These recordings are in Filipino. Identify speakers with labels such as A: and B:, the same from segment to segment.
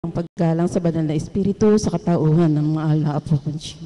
A: ang paggalang sa banal na Espiritu sa katauhan ng mahal na Apo Conching.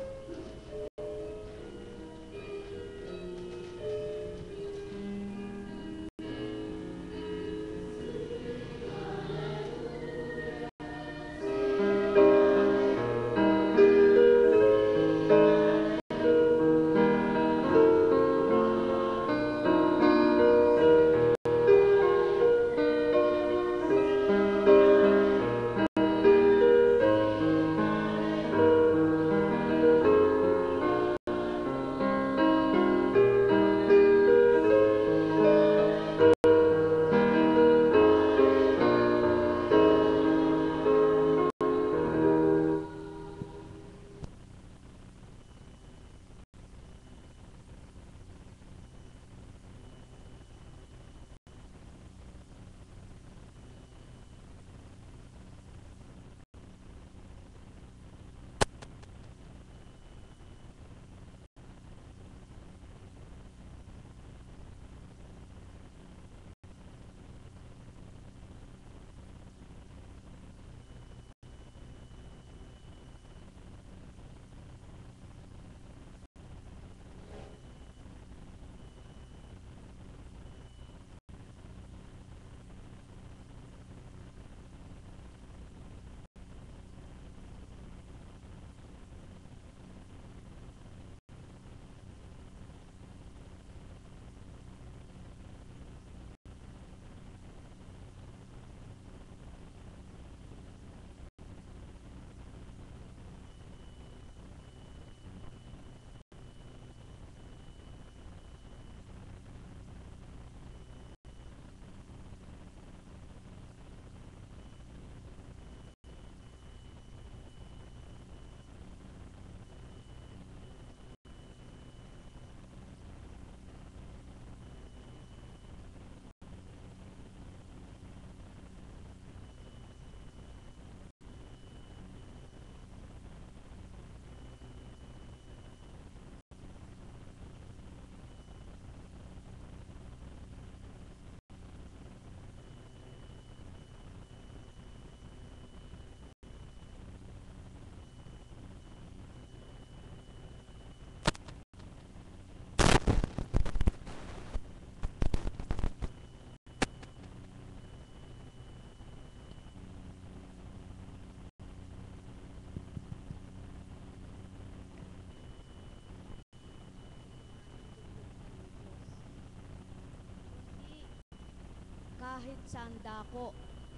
B: Kahit saan dako,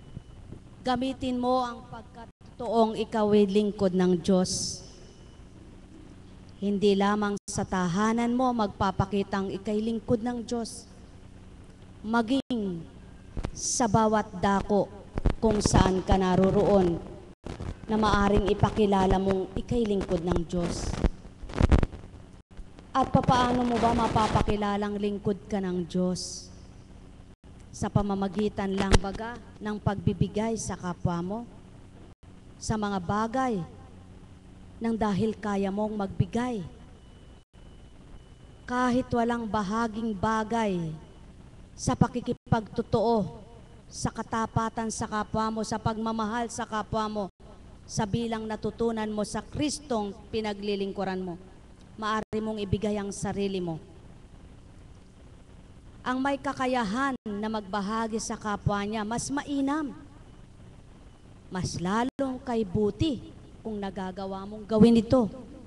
B: gamitin mo ang pagkatotoong ikaw ay lingkod ng Diyos. Hindi lamang sa tahanan mo magpapakitang ikay lingkod ng Diyos, maging sa bawat dako kung saan ka naroroon na maaring ipakilala mong ikay lingkod ng Diyos. At papaano mo ba mapapakilalang lingkod ka ng Diyos? Sa pamamagitan lang baga ng pagbibigay sa kapwa mo sa mga bagay nang dahil kaya mong magbigay. Kahit walang bahaging bagay sa pakikipagtotoo, sa katapatan sa kapwa mo, sa pagmamahal sa kapwa mo, sa bilang natutunan mo sa Kristong pinaglilingkuran mo, maaari mong ibigay ang sarili mo. Ang may kakayahan na magbahagi sa kapwa niya, mas mainam, mas lalong kay buti kung nagagawa mong gawin ito.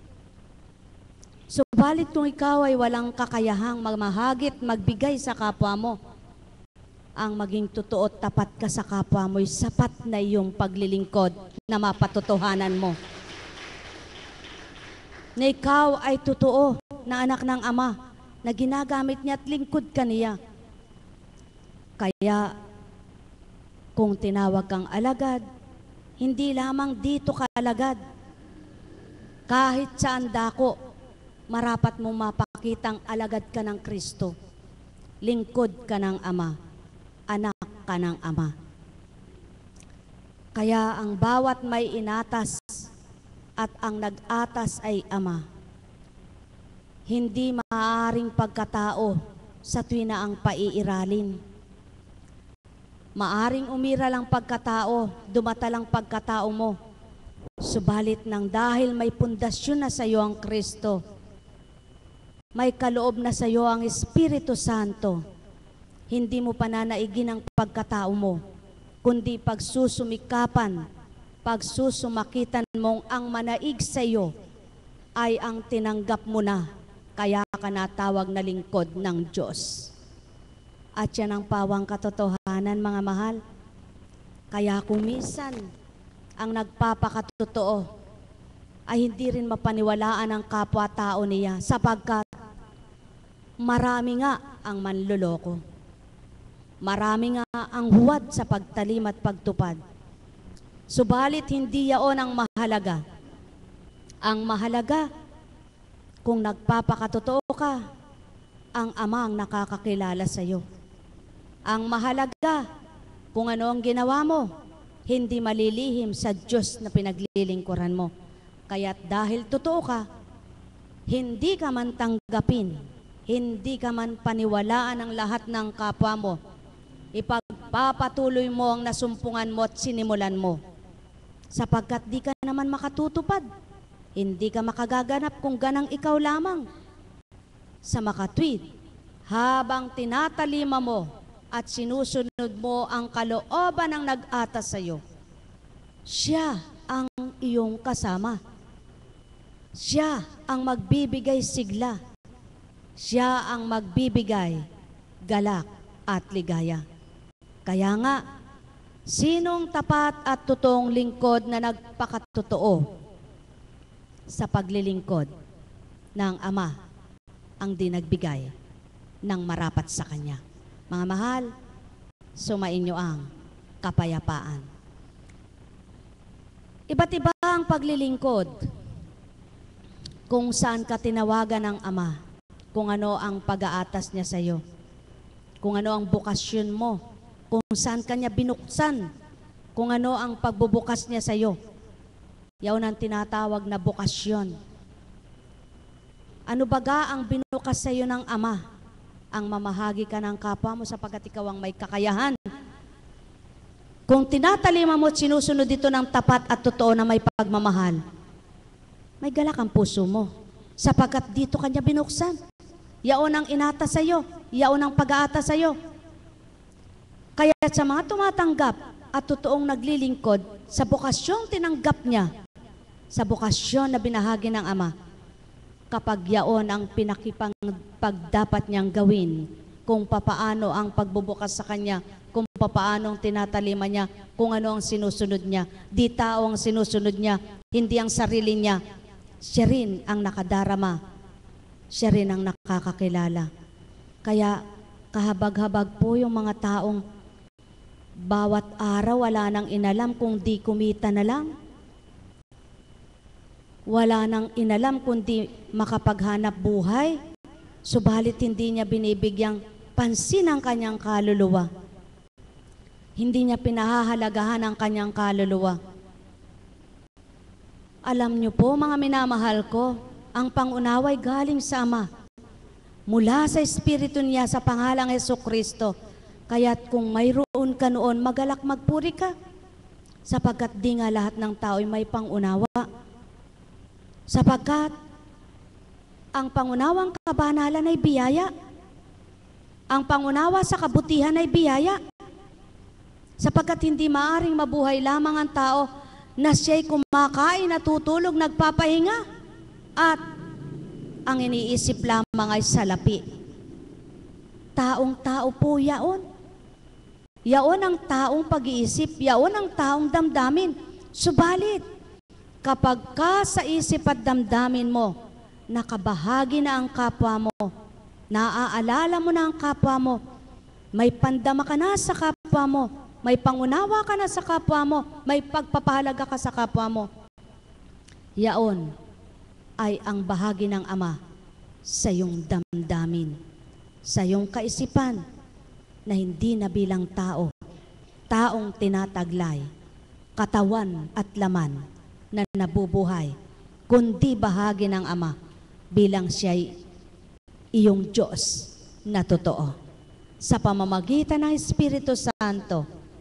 B: Subalit kung ikaw ay walang kakayahang magmahagit, magbigay sa kapwa mo, ang maging totoo at tapat ka sa kapwa mo ay sapat na iyong paglilingkod na mapatotohanan mo. Na ikaw ay totoo na anak ng Ama, na ginagamit niya at lingkod ka niya. Kaya, kung tinawag kang alagad, hindi lamang dito ka alagad. Kahit saan dako, marapat mong mapakitang alagad ka ng Kristo. Lingkod ka ng Ama. Anak ka ng Ama. Kaya ang bawat may inatas at ang nag-atas ay Ama, hindi maaaring pagkatao sa tuwina ang paiiralin. Maaring umira lang pagkatao, dumata lang pagkatao mo. Subalit nang dahil may pundasyon na sa iyo ang Kristo, may kaloob na sa iyo ang Espiritu Santo, hindi mo pananaigin ang pagkatao mo, kundi pagsusumikapan, pagsusumakitan mong ang manaig sa iyo ay ang tinanggap mo na, kaya ka natawag na lingkod ng Diyos. At yan ang pawang katotohanan, mga mahal. Kaya kung minsan ang nagpapakatotoo ay hindi rin mapaniwalaan ang kapwa-tao niya sapagkat marami nga ang manloloko. Marami nga ang huwad sa pagtalim at pagtupad. Subalit hindi yaon ang mahalaga. Ang mahalaga, kung nagpapakatotoo ka, ang Ama ang nakakakilala sa iyo. Ang mahalaga, kung ano ang ginawa mo, hindi malilihim sa Diyos na pinaglilingkuran mo. Kaya't dahil totoo ka, hindi ka man tanggapin, hindi ka man paniwalaan ang lahat ng kapwa mo, ipagpapatuloy mo ang nasumpungan mo at sinimulan mo. Sapagkat di ka naman makatutupad, hindi ka makagaganap kung ganang ikaw lamang. Sa makatwid, habang tinatalima mo at sinusunod mo ang kalooban ng nag-atas sa iyo, siya ang iyong kasama. Siya ang magbibigay sigla. Siya ang magbibigay galak at ligaya. Kaya nga, sinong tapat at totoong lingkod na nagpakatotoo sa paglilingkod ng Ama ang dinagbigay ng marapat sa Kanya? Mga mahal, sumainyo ang kapayapaan. Iba't iba ang paglilingkod kung saan ka tinawagan ng Ama, kung ano ang pag-aatas niya sa iyo, kung ano ang bukasyon mo, kung saan kanya binuksan, kung ano ang pagbubukas niya sa iyo. Yaon ang tinatawag na bukasyon. Ano baga ang binukas sa iyo ng Ama? Ang mamahagi ka ng kapwa mo sapagkat ikaw ang may kakayahan. Kung tinatalima mo at sinusunod dito ng tapat at totoo na may pagmamahal, may galak ang puso mo sapagkat dito kanya binuksan. Yaon ang inata sa iyo, yaon ang pag-aata sa iyo. Kaya sa mga tumatanggap at totoong naglilingkod sa bukasyong tinanggap niya, sa bukasyon na binahagi ng Ama, kapag yaon ang pinakipagdapat niyang gawin, kung papaano ang pagbubukas sa Kanya, kung papaano ang tinatalima niya, kung ano ang sinusunod niya. Di tao ang sinusunod niya, hindi ang sarili niya. Siya rin ang nakadarama. Siya rin ang nakakakilala. Kaya kahabag-habag po yung mga taong bawat araw wala nang inalam kung di kumita na lang. Wala nang inalam kundi makapaghanap buhay, subalit hindi niya binibigyang pansin ang kanyang kaluluwa. Hindi niya pinahahalagahan ang kanyang kaluluwa. Alam niyo po, mga minamahal ko, ang pangunaway galing sa Ama, mula sa Espiritu niya sa pangalang Jesucristo. Kaya't kung mayroon ka noon, magalak magpuri ka, sapagkat di nga lahat ng tao ay may pangunawa. Sapagkat ang pangunawang kabanalan ay biyaya. Ang pangunawa sa kabutihan ay biyaya. Sapagkat hindi maaring mabuhay lamang ang tao na siya'y kumakain, natutulog, nagpapahinga, at ang iniisip lamang ay salapi. Taong-tao po yaon. Yaon ang taong pag-iisip, yaon ang taong damdamin. Subalit, kapag ka sa isip at damdamin mo, nakabahagi na ang kapwa mo, naaalala mo na ang kapwa mo, may pandama ka na sa kapwa mo, may pangunawa ka na sa kapwa mo, may pagpapahalaga ka sa kapwa mo, yaon ay ang bahagi ng Ama sa iyong damdamin, sa iyong kaisipan, na hindi na bilang tao, taong tinataglay, katawan at laman na nabubuhay, kundi bahagi ng Ama bilang siya'y iyong Diyos na totoo. Sa pamamagitan ng Espiritu Santo,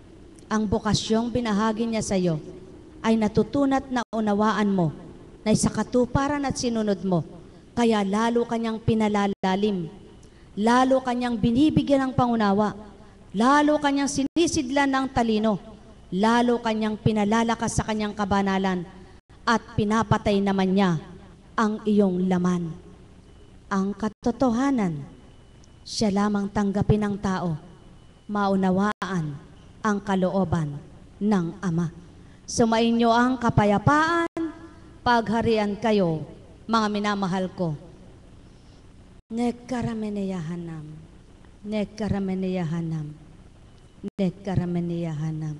B: ang bokasyong binahagi niya sa iyo ay natutunat na unawaan mo na sa katuparan at sinunod mo, kaya lalo kanyang pinalalalim, lalo kanyang binibigyan ng pangunawa, lalo kanyang sinisidlan ng talino, lalo kanyang pinalalakas sa kanyang kabanalan, at pinapatay naman niya ang iyong laman. Ang katotohanan, siya lamang tanggapin ng tao, maunawaan ang kalooban ng Ama. Sumainyo ang kapayapaan, pagharian kayo, mga minamahal ko. Nekkarameneyahanam, nekkarameneyahanam, nekkarameneyahanam.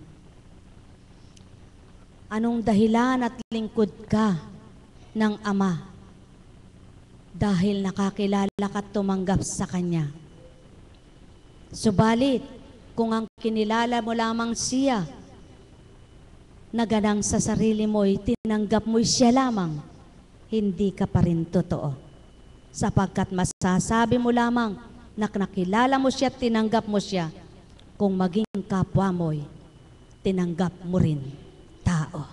B: Anong dahilan at lingkod ka ng Ama? Dahil nakakilala ka at tumanggap sa Kanya. Subalit, kung ang kinilala mo lamang siya, naganang sa sarili mo'y tinanggap mo'y siya lamang, hindi ka pa rin totoo. Sapagkat masasabi mo lamang na nakilala mo siya at tinanggap mo siya, kung maging kapwa mo'y tinanggap mo rin tao.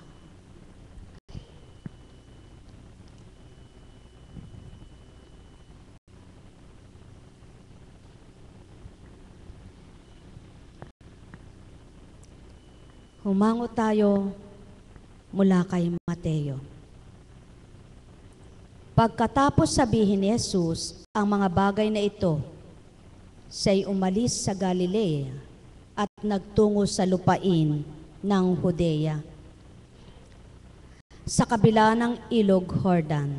B: Humango tayo mula kay Mateo. Pagkatapos sabihin ni Jesus ang mga bagay na ito, siya'y umalis sa Galilea at nagtungo sa lupain ng Judea, sa kabila ng ilog Jordan.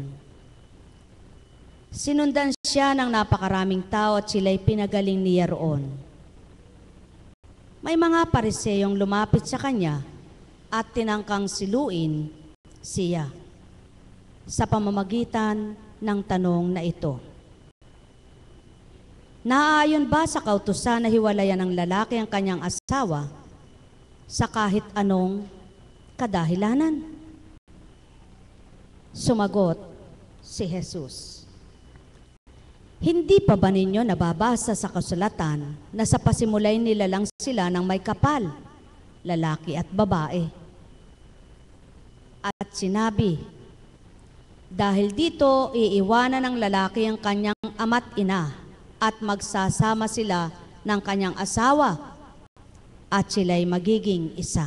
B: Sinundan siya ng napakaraming tao at sila'y pinagaling niya roon. May mga Pariseyong lumapit sa kanya at tinangkang siluin siya sa pamamagitan ng tanong na ito. Naaayon ba sa kautusan na hiwalayan ng lalaki ang kanyang asawa sa kahit anong kadahilanan? Sumagot si Jesus, hindi pa ba ninyo nababasa sa kasulatan na sa pasimulay nila lang sila ng may kapal, lalaki at babae? At sinabi, dahil dito iiwanan ng lalaki ang kanyang ama't ina at magsasama sila ng kanyang asawa at sila'y magiging isa.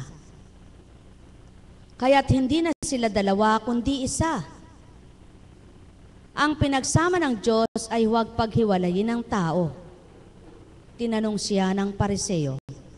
B: Kaya't hindi na sila dalawa kundi isa. Ang pinagsama ng Diyos ay huwag paghiwalayin ng tao. Tinanong siya ng Pariseo,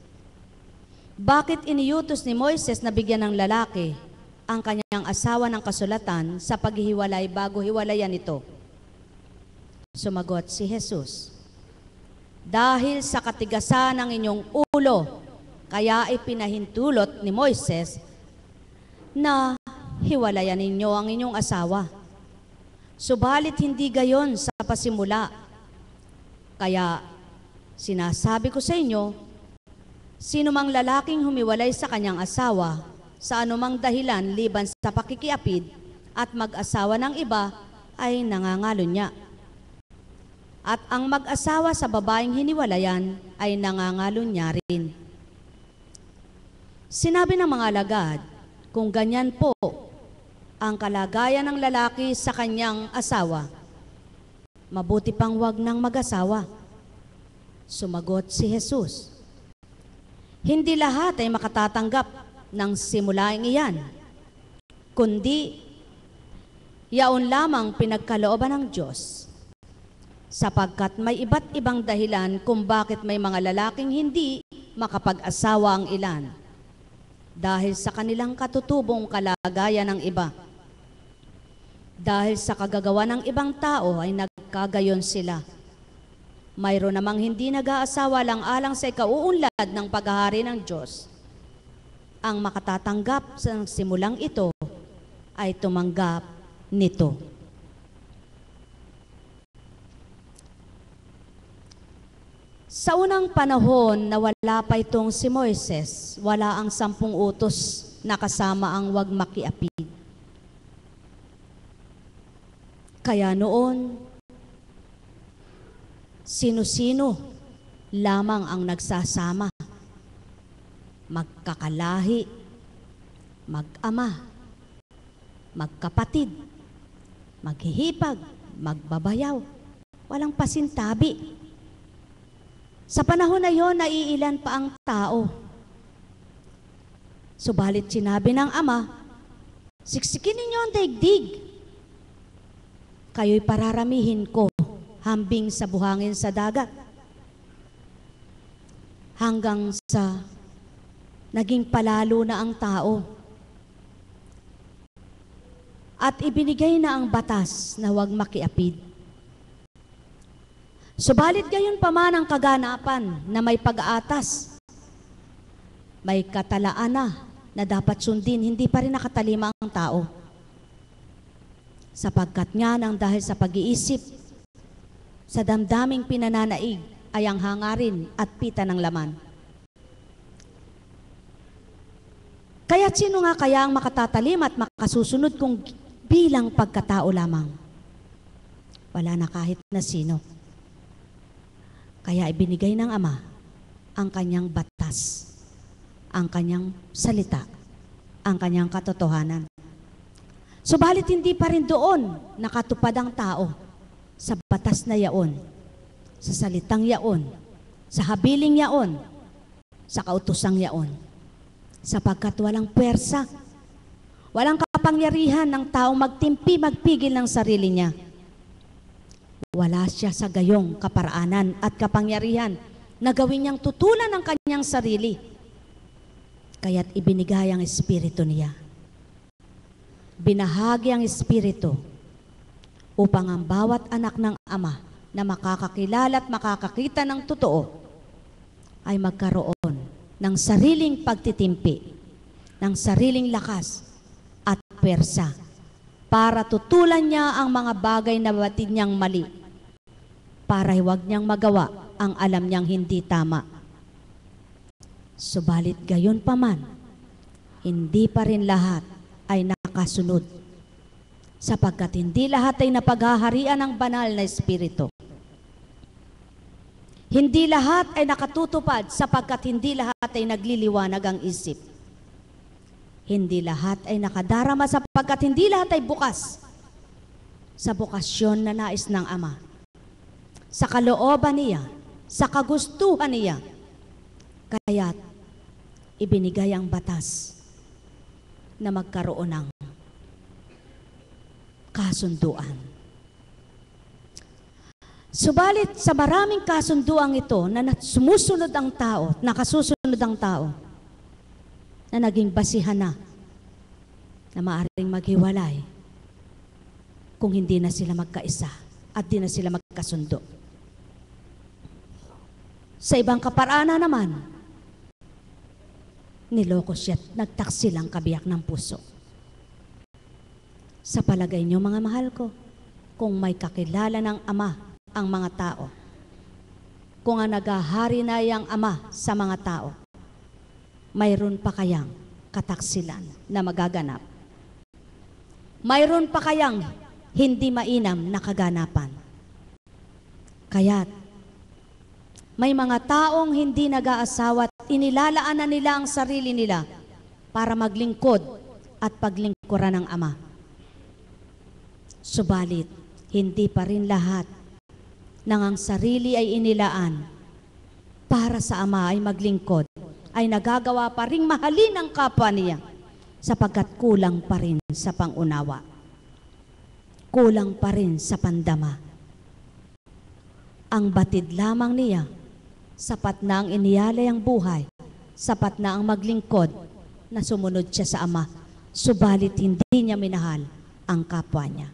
B: bakit iniutos ni Moises na bigyan ng lalaki ang kanyang asawa ng kasulatan sa paghihiwalay bago hiwalayan ito? Sumagot si Jesus, dahil sa katigasan ng inyong ulo, kaya ipinahintulot ni Moises na hiwalayan ninyo ang inyong asawa. Subalit hindi gayon sa pasimula. Kaya sinasabi ko sa inyo, sino mang lalaking humiwalay sa kanyang asawa sa anumang dahilan liban sa pakikiapid at mag-asawa ng iba ay nangangalo niya. At ang mag-asawa sa babaeng hiniwalayan ay nangangalo niya rin. Sinabi ng mga alagad, kung ganyan po ang kalagayan ng lalaki sa kanyang asawa, mabuti pang wag nang mag-asawa. Sumagot si Jesus, hindi lahat ay makatatanggap ng simulaing iyan, kundi yaon lamang pinagkalooban ng Diyos. Sapagkat may iba't ibang dahilan kung bakit may mga lalaking hindi makapag-asawa ang ilan, dahil sa kanilang katutubong kalagayan ng iba. Dahil sa kagagawa ng ibang tao ay nagkagayon sila. Mayroon namang hindi nag-aasawa lang alang sa ikauunlad ng paghahari ng Diyos. Ang makatatanggap sa simulang ito ay tumanggap nito. Sa unang panahon na wala pa itong si Moises, wala ang 10 utos na kasama ang wag makiapid. Kaya noon, sino-sino lamang ang nagsasama. magkakalahi, mag-ama, magkapatid, maghihipag, magbabayaw, walang pasintabi. Sa panahon na yon, naiilan pa ang tao. Subalit sinabi ng ama, siksikin ninyo ang daigdig. Kayo'y pararamihin ko hambing sa buhangin sa dagat. Hanggang sa naging palalo na ang tao. At ibinigay na ang batas na huwag makiapid. Subalit gayon pa man ang kaganapan na may pag-aatas. May katalaan na dapat sundin, hindi pa rin nakatalima ang tao. Sapagkat nga nang dahil sa pag-iisip, sa damdaming pinananaig ay ang hangarin at pita ng laman. Kaya't sino nga kaya ang makatatalim at makasusunod kung bilang pagkatao lamang? Wala na kahit na sino. Kaya ibinigay ng Ama ang kanyang batas, ang kanyang salita, ang kanyang katotohanan. Subalit hindi pa rin doon nakatupad ang tao sa batas na yaon, sa salitang yaon, sa habiling yaon, sa kautosang yaon. Sapagkat walang puwersa, walang kapangyarihan ng taong magtimpi, magpigil ng sarili niya. Wala siya sa gayong kaparaanan at kapangyarihan na gawin niyang tutulan ng kanyang sarili. Kaya't ibinigay ang Espiritu niya. Binahagi ang Espiritu upang ang bawat anak ng Ama na makakakilala at makakakita ng totoo ay magkaroon ng sariling pagtitimpi, ng sariling lakas at pwersa para tutulan niya ang mga bagay na batid niyang mali, para huwag niyang magawa ang alam niyang hindi tama. Subalit gayon pa man, hindi pa rin lahat ay nakasunod, sapagkat hindi lahat ay napaghaharian ng banal na Espiritu. Hindi lahat ay nakatutupad sapagkat hindi lahat ay nagliliwanag ang isip. Hindi lahat ay nakadarama sapagkat hindi lahat ay bukas sa bukasyon na nais ng Ama, sa kalooban niya, sa kagustuhan niya. Kaya't ibinigay ang batas na magkaroon ng kasunduan. Subalit sa maraming kasunduang ito na sumusunod ang tao, nakasusunod ang tao, na naging basihan na maaaring maghiwalay kung hindi na sila magkaisa at di na sila magkasundo. Sa ibang kaparaanan naman, niloko siya at nagtaksilang kabiyak ng puso. Sa palagay niyo, mga mahal ko, kung may kakilala ng Ama ang mga tao, kung ang naghahari na yang Ama sa mga tao, mayroon pa kayang kataksilan na magaganap? Mayroon pa kayang hindi mainam na kaganapan? Kaya't may mga taong hindi nag-aasawa at inilalaan na nila ang sarili nila para maglingkod at paglingkuran ng Ama. Subalit, hindi pa rin lahat ng ang sarili ay inilaan para sa Ama ay maglingkod, ay nagagawa pa ring mahalin ang kapwa niya sapagkat kulang pa rin sa pangunawa. Kulang pa rin sa pandama. Ang batid lamang niya, sapat na ang iniyalay ang buhay, sapat na ang maglingkod na sumunod siya sa Ama, subalit hindi niya minahal ang kapwa niya.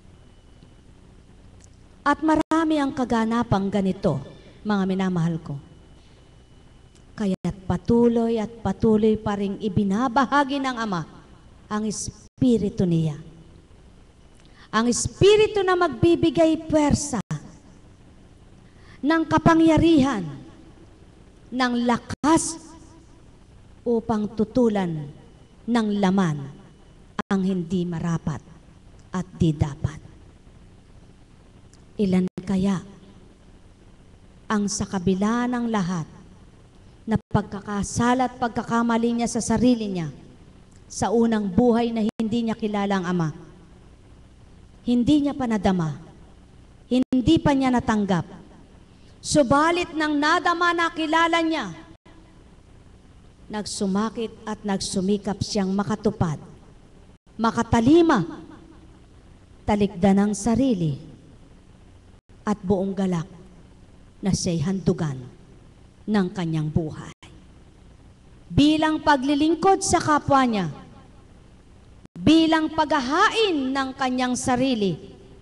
B: At marami ang kaganapang ganito, mga minamahal ko. Kaya't patuloy at patuloy pa ring ibinabahagi ng Ama ang Espiritu niya. Ang Espiritu na magbibigay puwersa, ng kapangyarihan, ng lakas upang tutulan ng laman ang hindi marapat at di dapat. Ilan kaya ang sa kabila ng lahat na pagkakasala at pagkakamali niya sa sarili niya sa unang buhay na hindi niya kilala ang Ama. Hindi niya pa nadama. Hindi pa niya natanggap. Subalit nang nadama na kilala niya, nagsumakit at nagsumikap siyang makatupad, makatalima, talikdan ng sarili, at buong galak na siya'y handugan ng kanyang buhay. Bilang paglilingkod sa kapwa niya, bilang paghahain ng kanyang sarili,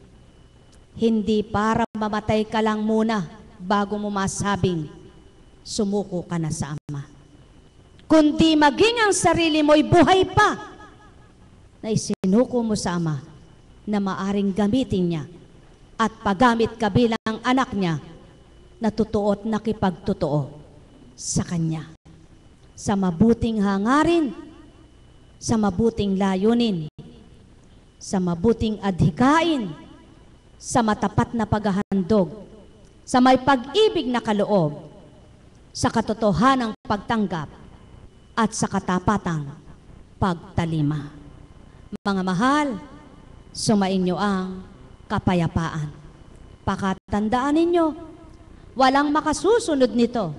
B: hindi para mamatay ka lang muna bago mo masabing sumuko ka na sa Ama, kundi maging ang sarili mo'y buhay pa na isinuko mo sa Ama na maaring gamitin niya at paggamit ka bilang anak niya na totoo at nakipagtotoo sa Kanya. Sa mabuting hangarin, sa mabuting layunin, sa mabuting adhikain, sa matapat na paghahandog, sa may pag-ibig na kaloob, sa katotohanang pagtanggap, at sa katapatang pagtalima. Mga mahal, sumainyo ang kapayapaan. Pakatandaan ninyo, walang makasusunod nito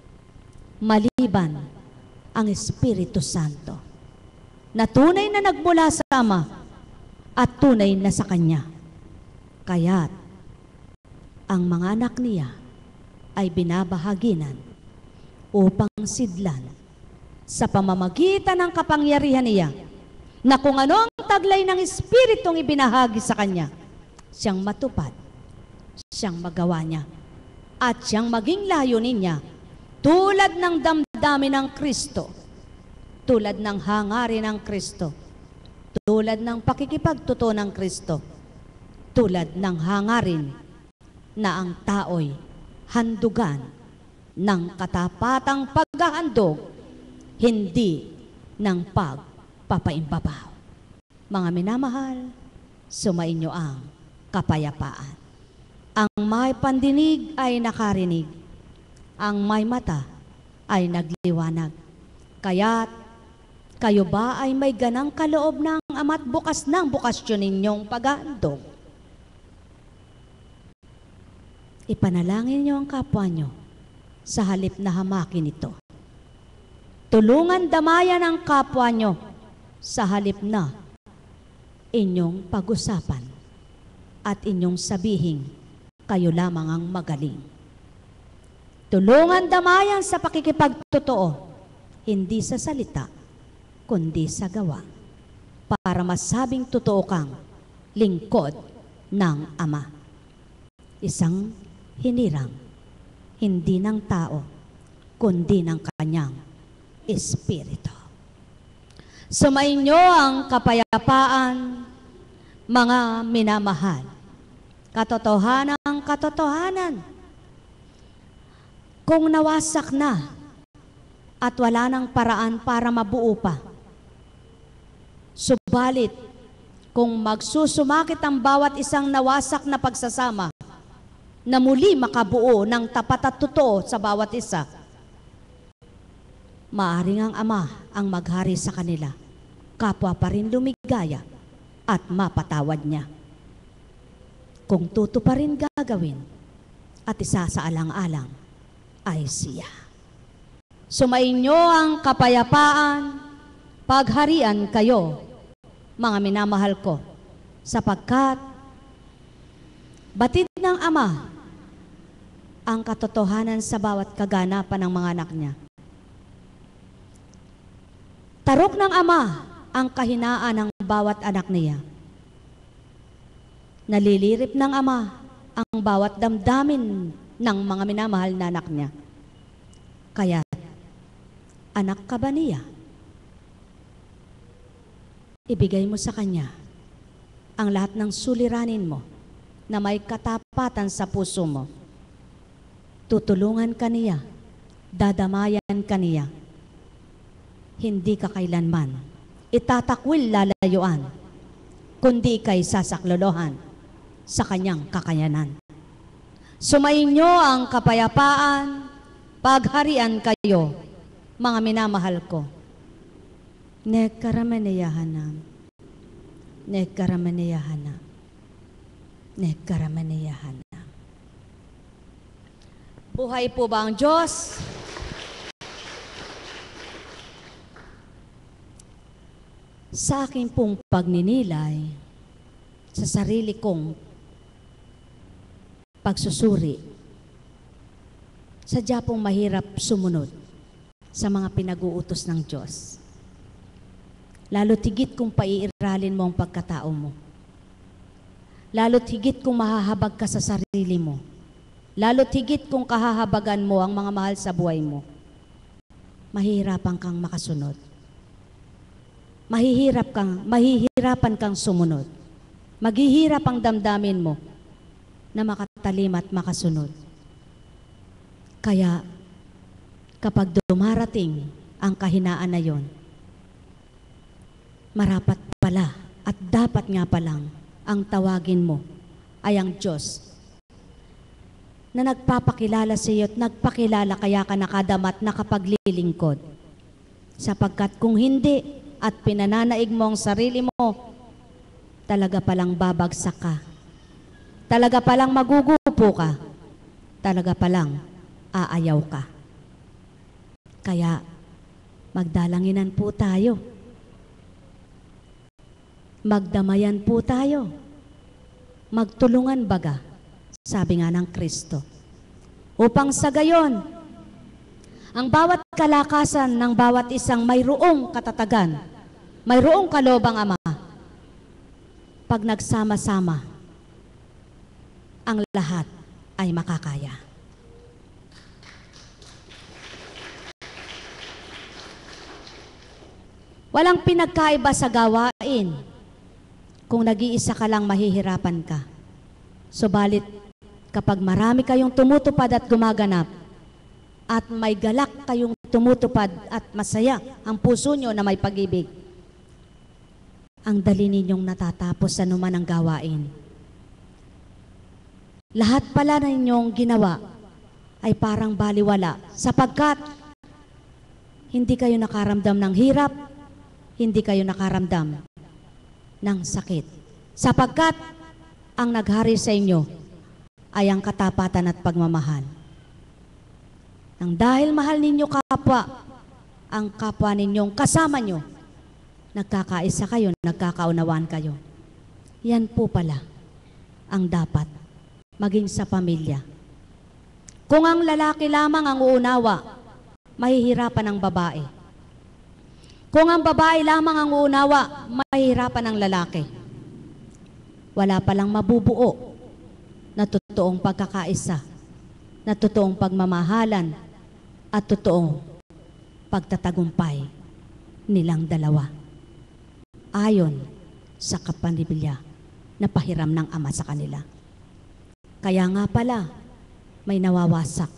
B: maliban ang Espiritu Santo na tunay na nagmula sa Ama at tunay na sa Kanya. Kaya't ang mga anak niya ay binabahaginan upang sidlan sa pamamagitan ng kapangyarihan niya na kung ano ang taglay ng Espiritong ibinahagi sa Kanya, siyang matupad, siyang magawa niya, at siyang maging layunin niya tulad ng damdamin ng Kristo, tulad ng hangarin ng Kristo, tulad ng pakikipagtotoo ng Kristo, tulad ng hangarin na ang tao'y handugan ng katapatang paghahandog, hindi ng pagpapaimbabaw. Mga minamahal, sumainyo ang kapayapaan. Ang may pandinig ay nakarinig, ang may mata ay nagliwanag. Kaya't kayo ba ay may ganang kaloob ng Ama't bukas ng bukasyon ninyong paghahandog? Ipanalangin niyo ang kapwa niyo sa halip na hamakin ito. Tulungan damayan ang kapwa niyo sa halip na inyong pag-usapan at inyong sabihing kayo lamang ang magaling. Tulungan damayan sa pakikipagtotoo, hindi sa salita, kundi sa gawa, para masabing totoo kang lingkod ng Ama. Isang hinirang, hindi ng tao, kundi ng Kanyang Espiritu. Sumainyo ang kapayapaan, mga minamahal. Katotohanan, katotohanan. Kung nawasak na at wala nang paraan para mabuo pa, subalit kung magsusumakit ang bawat isang nawasak na pagsasama na muli makabuo ng tapat at totoo sa bawat isa, maaring ang Ama ang maghari sa kanila, kapwa pa rin lumigaya at mapatawad niya. Kung tuto pa rin gagawin at isa sa alang-alang ay siya. Sumainyo ang kapayapaan, pagharian kayo, mga minamahal ko, sapagkat batid ng Ama ang katotohanan sa bawat kaganapan ng mga anak niya. Tarok ng Ama ang kahinaan ng bawat anak niya. Nalilirip ng Ama ang bawat damdamin ng mga minamahal na anak niya. Kaya, anak ka ba niya? Ibigay mo sa Kanya ang lahat ng suliranin mo na may katapatan sa puso mo. Tutulungan ka niya, dadamayan ka niya. Hindi ka kailanman itatakwil lalayuan, kundi kay sasaklolohan sa Kanyang kakayanan. Sumainyo ang kapayapaan, pagharian kayo, mga minamahal ko. Nekaramaneyahana. Nekaramaneyahana. Nekaramaneyahana. Buhay po ba ang Diyos? Sa aking pong pagninilay, sa sarili kong pagsusuri, sadya pong mahirap sumunod sa mga pinag-uutos ng Diyos. Lalo't higit kung paiiralin mo ang pagkatao mo. Lalo't higit kung mahahabag ka sa sarili mo. Lalo't higit kung kahahabagan mo ang mga mahal sa buhay mo. Mahihirapan kang makasunod. Mahihirapan kang sumunod. Maghihirap ang damdamin mo na makatalim at makasunod. Kaya, kapag dumarating ang kahinaan na yon, marapat pala at dapat nga palang ang tawagin mo ay ang Diyos na nagpapakilala sa iyo at nagpakilala kaya ka nakadamat nakapaglilingkod. Sapagkat kung hindi at pinananaig mo ang sarili mo, talaga palang babagsak ka. Talaga palang magugupo ka. Talaga palang aayaw ka. Kaya magdalanginan po tayo. Magdamayan po tayo. Magtulungan baga, sabi nga ng Kristo. Upang sa gayon, ang bawat kalakasan ng bawat isang mayroong katatagan, mayroong kalobang Ama, pag nagsama-sama, ang lahat ay makakaya. Walang pinagkaiba sa gawain. Kung nag-iisa ka lang, mahihirapan ka. Subalit, kapag marami kayong tumutupad at gumaganap, at may galak kayong tumutupad at masaya ang puso nyo na may pag-ibig, ang dali ninyong natatapos sa anuman ang gawain. Lahat pala na inyong ginawa ay parang baliwala sapagkat hindi kayo nakaramdam ng hirap, hindi kayo nakaramdam ng sakit. Sapagkat ang naghari sa inyo ay ang katapatan at pagmamahal. Nang dahil mahal ninyo kapwa, ang kapwa ninyong kasama nyo, nagkakaisa kayo, nagkakaunawaan kayo. Yan po pala ang dapat maging sa pamilya. Kung ang lalaki lamang ang uunawa, mahihirapan ang babae. Kung ang babae lamang ang uunawa, mahihirapan ang lalaki. Wala palang mabubuo na totoong pagkakaisa, na totoong pagmamahalan, at totoong pagtatagumpay nilang dalawa. Ayon sa kapanibilya na pahiram ng Ama sa kanila. Kaya nga pala, may nawawasak.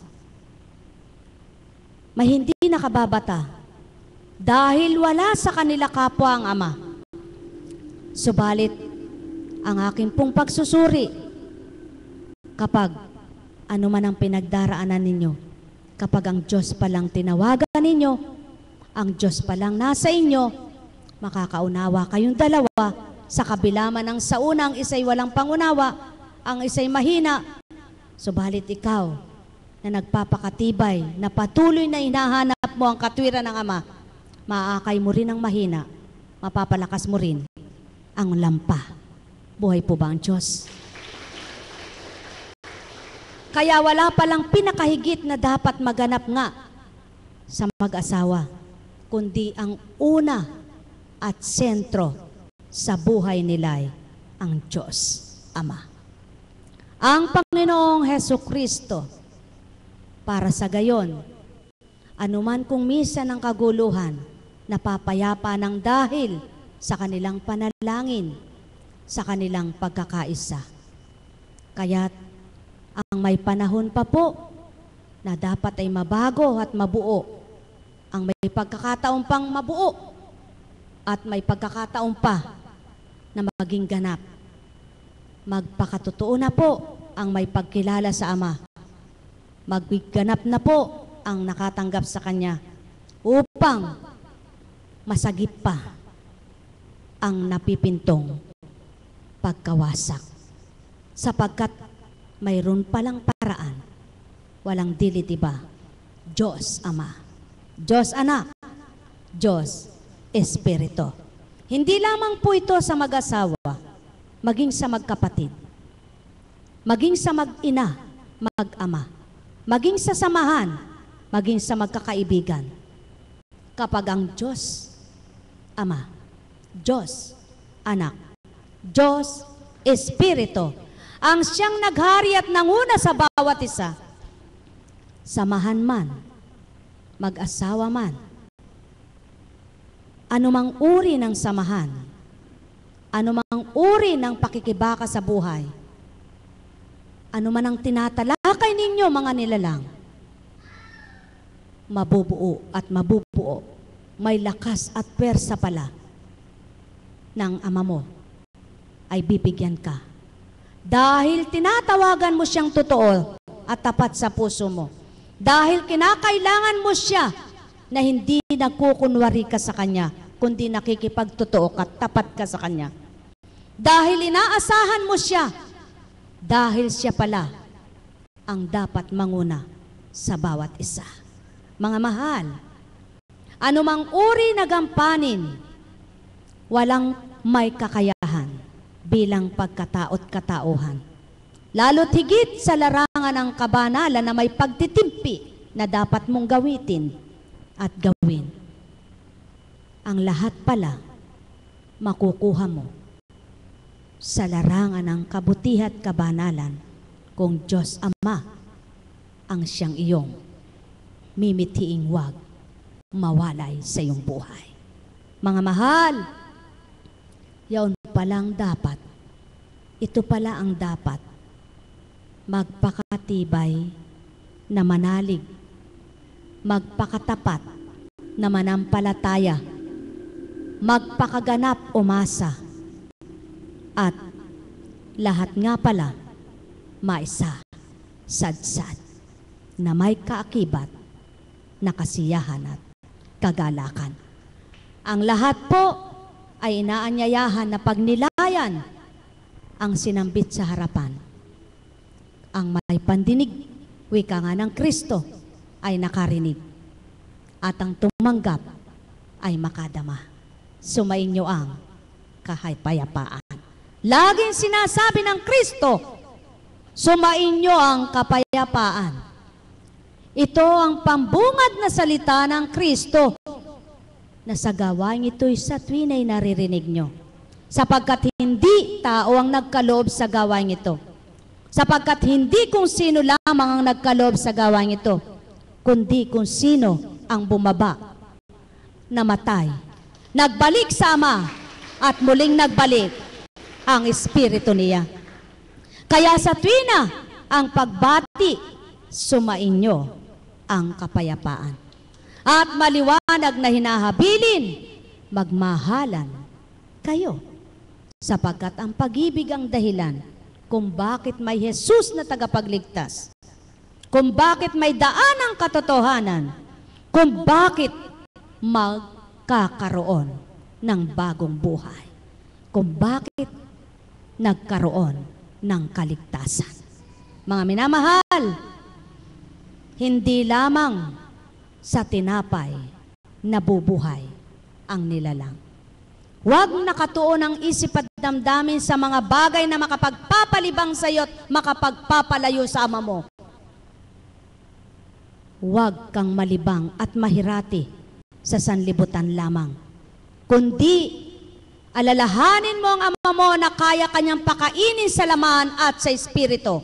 B: May hindi nakababata dahil wala sa kanila kapwa ang Ama. Subalit, ang aking pong pagsusuri, kapag ano man ang pinagdaraanan ninyo, kapag ang Diyos palang tinawagan ninyo, ang Diyos palang nasa inyo, makakaunawa kayong dalawa sa kabila man ng sa unang isa'y walang pangunawa, ang isa'y mahina. Subalit ikaw na nagpapakatibay, na patuloy na hinahanap mo ang katwiran ng Ama, maaakay mo rin ang mahina, mapapalakas mo rin ang lampa. Buhay po ba ang Diyos? Kaya wala palang pinakahigit na dapat maganap nga sa mag-asawa, kundi ang una at sentro sa buhay nila ay ang Diyos Ama. Ang Panginoong Hesukristo, para sa gayon, anuman kung misa ng kaguluhan, napapayapa ng dahil sa kanilang panalangin, sa kanilang pagkakaisa. Kaya't ang may panahon pa po na dapat ay mabago at mabuo. Ang may pagkakataon pang mabuo at may pagkakataon pa na maging ganap. Magpakatotoo na po ang may pagkilala sa Ama. Magganap na po ang nakatanggap sa Kanya upang masagip pa ang napipintong pagkawasak. Sapagkat mayroon palang paraan, walang dilit iba, Diyos Ama, Diyos Anak, Diyos Espiritu. Hindi lamang po ito sa mag-asawa, maging sa magkapatid, maging sa mag-ina, mag-ama, maging sa samahan, maging sa magkakaibigan. Kapag ang Diyos Ama, Diyos Anak, Diyos Espiritu, ang siyang naghari at nanguna sa bawat isa, samahan man, mag-asawa man, anumang uri ng samahan, anumang uri ng pakikibaka sa buhay, anuman ang tinatalakay ninyo mga nilalang, mabubuo at mabubuo, may lakas at pwersa pala ng Ama mo ay bibigyan ka. Dahil tinatawagan mo siyang totoo at tapat sa puso mo. Dahil kinakailangan mo siya na hindi nagkukunwari ka sa Kanya, kundi nakikipagtotoo ka, tapat ka sa Kanya. Dahil inaasahan mo siya, dahil siya pala ang dapat manguna sa bawat isa. Mga mahal, anumang uri na gampanin, walang may kakayahan bilang pagkatao't katauhan. Lalo't higit sa larangan ng kabanalan na may pagtitimpi na dapat mong gawitin at gawin. Ang lahat pala makukuha mo sa larangan ng kabutihan at kabanalan kung Diyos Ama ang siyang iyong mimithiing wag mawalay sa iyong buhay. Mga mahal, yaon palang dapat, ito pala ang dapat, magpakatibay na manalig, magpakatapat na manampalataya, magpakaganap umasa, at lahat nga pala maisa, sadsad, na may kaakibat na kasiyahan at kagalakan. Ang lahat po ay inaanyayahan na pagnilayan ang sinambit sa harapan. Ang may pandinig, wika nga ng Kristo, ay nakarinig. At ang tumanggap ay makadama. Sumainyo ang kahaypayapaan. Laging sinasabi ng Kristo, sumainyo ang kapayapaan. Ito ang pambungad na salita ng Kristo na sa gawain ito'y sa tuwin ay naririnig nyo. Sapagkat hindi tao ang nagkaloob sa gawain ito. Sapagkat hindi kung sino lamang ang nagkaloob sa gawain ito, kundi kung sino ang bumaba, namatay, nagbalik sa Ama, at muling nagbalik ang Espiritu niya. Kaya sa tuwina ang pagbati, sumainyo ang kapayapaan. At maliwanag na hinahabilin, magmahalan kayo. Sapagkat ang pag-ibig ang dahilan kung bakit may Jesus na tagapagligtas, kung bakit may daan ng katotohanan, kung bakit magkakaroon ng bagong buhay, kung bakit nagkaroon ng kaligtasan. Mga minamahal, hindi lamang sa tinapay nabubuhay ang nilalang. Huwag nakatuon ang isip at damdamin sa mga bagay na makapagpapalibang sa iyo at makapagpapalayo sa Ama mo. Huwag kang malibang at mahirati sa sanlibutan lamang, kundi alalahanin mo ang Ama mo na kaya kanyang pakainin sa laman at sa espiritu.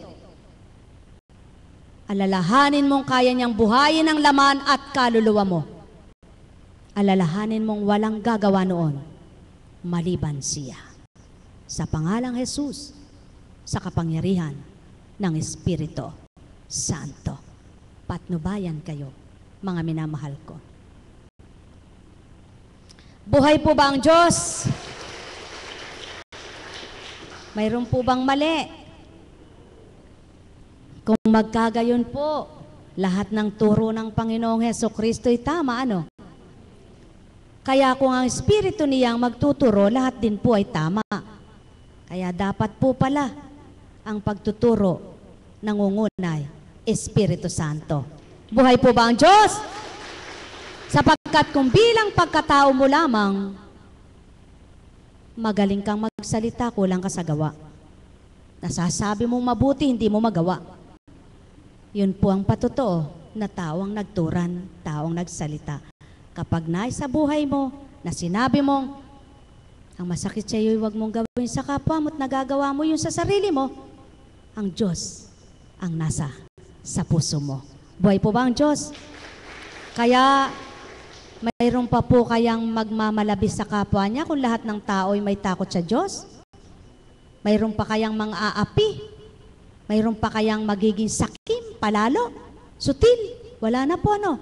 B: Alalahanin mong kaya niyang buhayin ang laman at kaluluwa mo. Alalahanin mong walang gagawa noon maliban siya. Sa pangalang Jesus, sa kapangyarihan ng Espiritu Santo. Patnubayan kayo, mga minamahal ko. Buhay po ba ang Diyos? Mayroon po bang mali? Kung magkagayon po, Lahat ng turo ng Panginoong Hesukristo ay tama, ano? Kaya kung ang Espiritu niyang magtuturo, lahat din po ay tama. Kaya dapat po pala ang pagtuturo nangungunay, Espiritu Santo. Buhay po ba ang Diyos? Sapagkat kung bilang pagkatao mo lamang, magaling kang magsalita, kulang ka sa gawa. Nasasabi mong mabuti, hindi mo magawa. Yun po ang patotoo na taong nagturan, taong nagsalita. Kapag naisa buhay mo, na sinabi mong, ang masakit sa iyo, huwag mong gawin sa kapwa mo at nagagawa mo yun sa sarili mo, ang Diyos ang nasa sa puso mo. Buhay po ba ang Diyos? Kaya, mayroon pa po kayang magmamalabis sa kapwa niya kung lahat ng tao ay may takot sa Diyos? Mayroon pa kayang mang-aapi? Mayroon pa kayang magiging sakim, palalo, sutil? Wala na po, ano?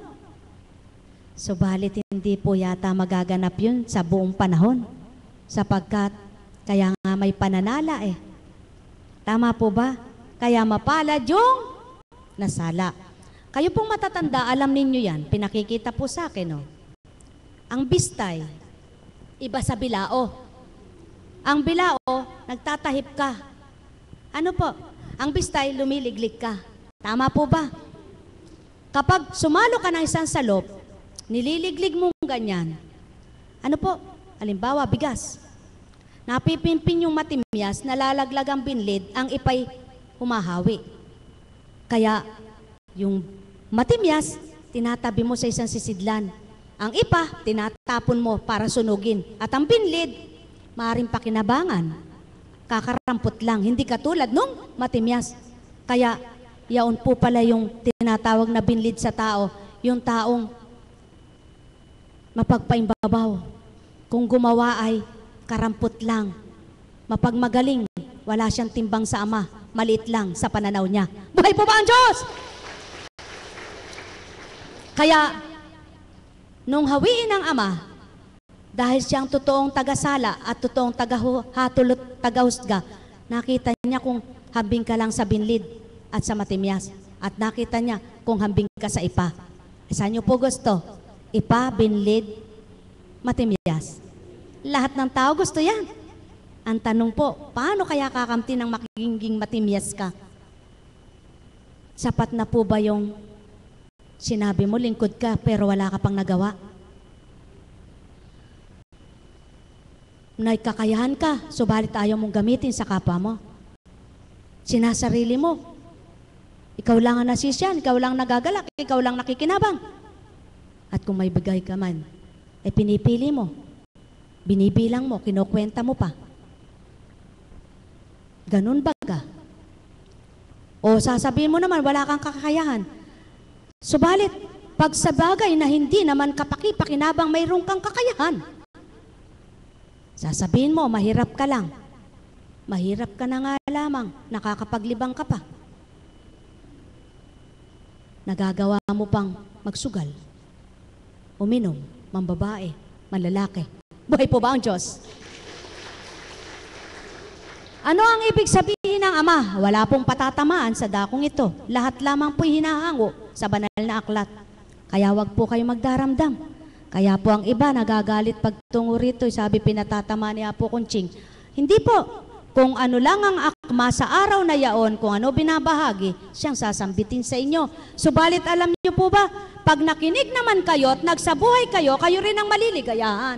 B: Subalit hindi po yata magaganap yun sa buong panahon. Sapagkat, kaya nga may pananala eh. Tama po ba? Kaya mapalad yung nasala. Kayo pong matatanda, alam ninyo yan. Pinakikita po sa akin, oh. Ang bistay, iba sa bilao. Ang bilao, nagtatahip ka. Ano po? Ang bistay, lumiliglig ka. Tama po ba? Kapag sumalo ka ng isang salop, nililiglig mong ganyan. Ano po? Halimbawa, bigas. Napipimpin yung matimyas, nalalaglag ang binlid, ang ipay humahawi. Kaya, yung matimyas, tinatabi mo sa isang sisidlan. Ang ipa, tinatapon mo para sunugin. At ang binlid, maaaring pakinabangan. Kakarampot lang, hindi katulad nung matimyas. Kaya, yaon po pala yung tinatawag na binlid sa tao, yung taong mapagpaimbabaw. Kung gumawa ay karampot lang. Mapagmagaling, wala siyang timbang sa Ama, maliit lang sa pananaw niya. Buhay po ba ang Diyos? Kaya, nung hawiin ng Ama, dahil siyang totoong tagasala at totoong tagahatulot, tagahusga, nakita niya kung hambing ka lang sa binlid at sa matimyas. At nakita niya kung hambing ka sa ipa. Saan niyo po gusto? Ipa, binlid, matimyas. Lahat ng tao gusto yan. Ang tanong po, paano kaya kakamti ng makikinging matimyas ka? Sapat na po ba yung sinabi mo, lingkod ka, pero wala ka pang nagawa? Kakayahan ka, subalit ayaw mong gamitin sa kapwa mo. Sinasarili mo. Ikaw lang ang nasisyan, ikaw lang nagagalak, ikaw lang nakikinabang. At kung may bigay ka man, pinipili mo, binibilang mo, kinukwenta mo pa. Ganun ba ka? O sasabihin mo naman, wala kang kakayahan. Subalit, pag sa bagay na hindi naman kapaki-pakinabang, mayroon kang kakayahan. Sasabihin mo, mahirap ka lang. Mahirap ka na nga lamang, nakakapaglibang ka pa. Nagagawa mo pang magsugal, uminom, mambabae, manlalaki. Buhay po ba ang Diyos? Ano ang ibig sabihin ng Ama? Wala pong patatamaan sa dakong ito. Lahat lamang po'y hinahango sa banal na aklat. Kaya wag po kayo magdaramdam. Kaya po ang iba nagagalit pagtungo rito, sabi pinatatama ni Apo Kunching. Hindi po. Kung ano lang ang akma sa araw na yaon, kung ano binabahagi, siyang sasambitin sa inyo. Subalit alam niyo po ba, pag nakinig naman kayo at nagsabuhay kayo, kayo rin ang maliligayahan.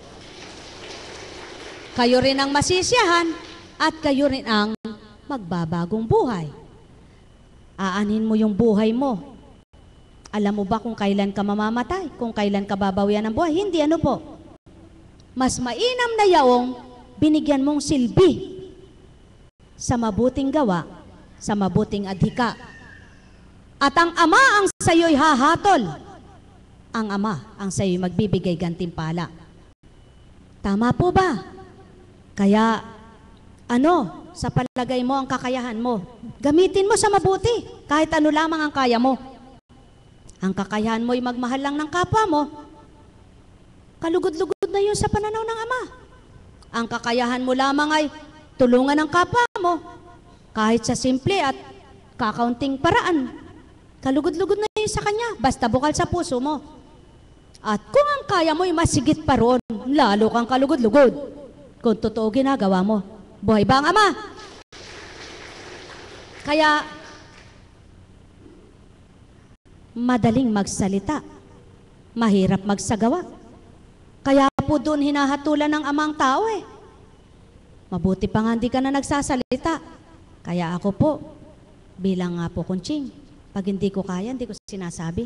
B: Kayo rin ang masisiyahan at kayo rin ang magbabagong buhay. Aanhin mo yung buhay mo. Alam mo ba kung kailan ka mamamatay? Kung kailan ka babawian ng buhay? Hindi, ano po? Mas mainam na yaong binigyan mong silbi sa mabuting gawa, sa mabuting adhika. At ang Ama ang sayo'y hahatol. Ang Ama ang sayo'y magbibigay gantimpala. Tama po ba? Kaya, ano, sa palagay mo ang kakayahan mo, gamitin mo sa mabuti, kahit ano lamang ang kaya mo. Ang kakayahan mo'y magmahal lang ng kapwa mo, kalugod-lugod na yun sa pananaw ng Ama. Ang kakayahan mo lamang ay tulungan ng kapwa mo, kahit sa simple at kakaunting paraan. kalugod-lugod na yun sa Kanya, basta bukal sa puso mo. At kung ang kaya mo'y masigit pa roon, lalo kang kalugod-lugod. Kung totoo ginagawa mo, buhay ba ang Ama? Kaya, madaling magsalita, mahirap magsagawa. Kaya po doon hinahatulan ng Ama ang tao eh. Mabuti pa nga hindi ka na nagsasalita. Kaya ako po, bilang nga po kunching, pag hindi ko kaya, hindi ko sinasabi.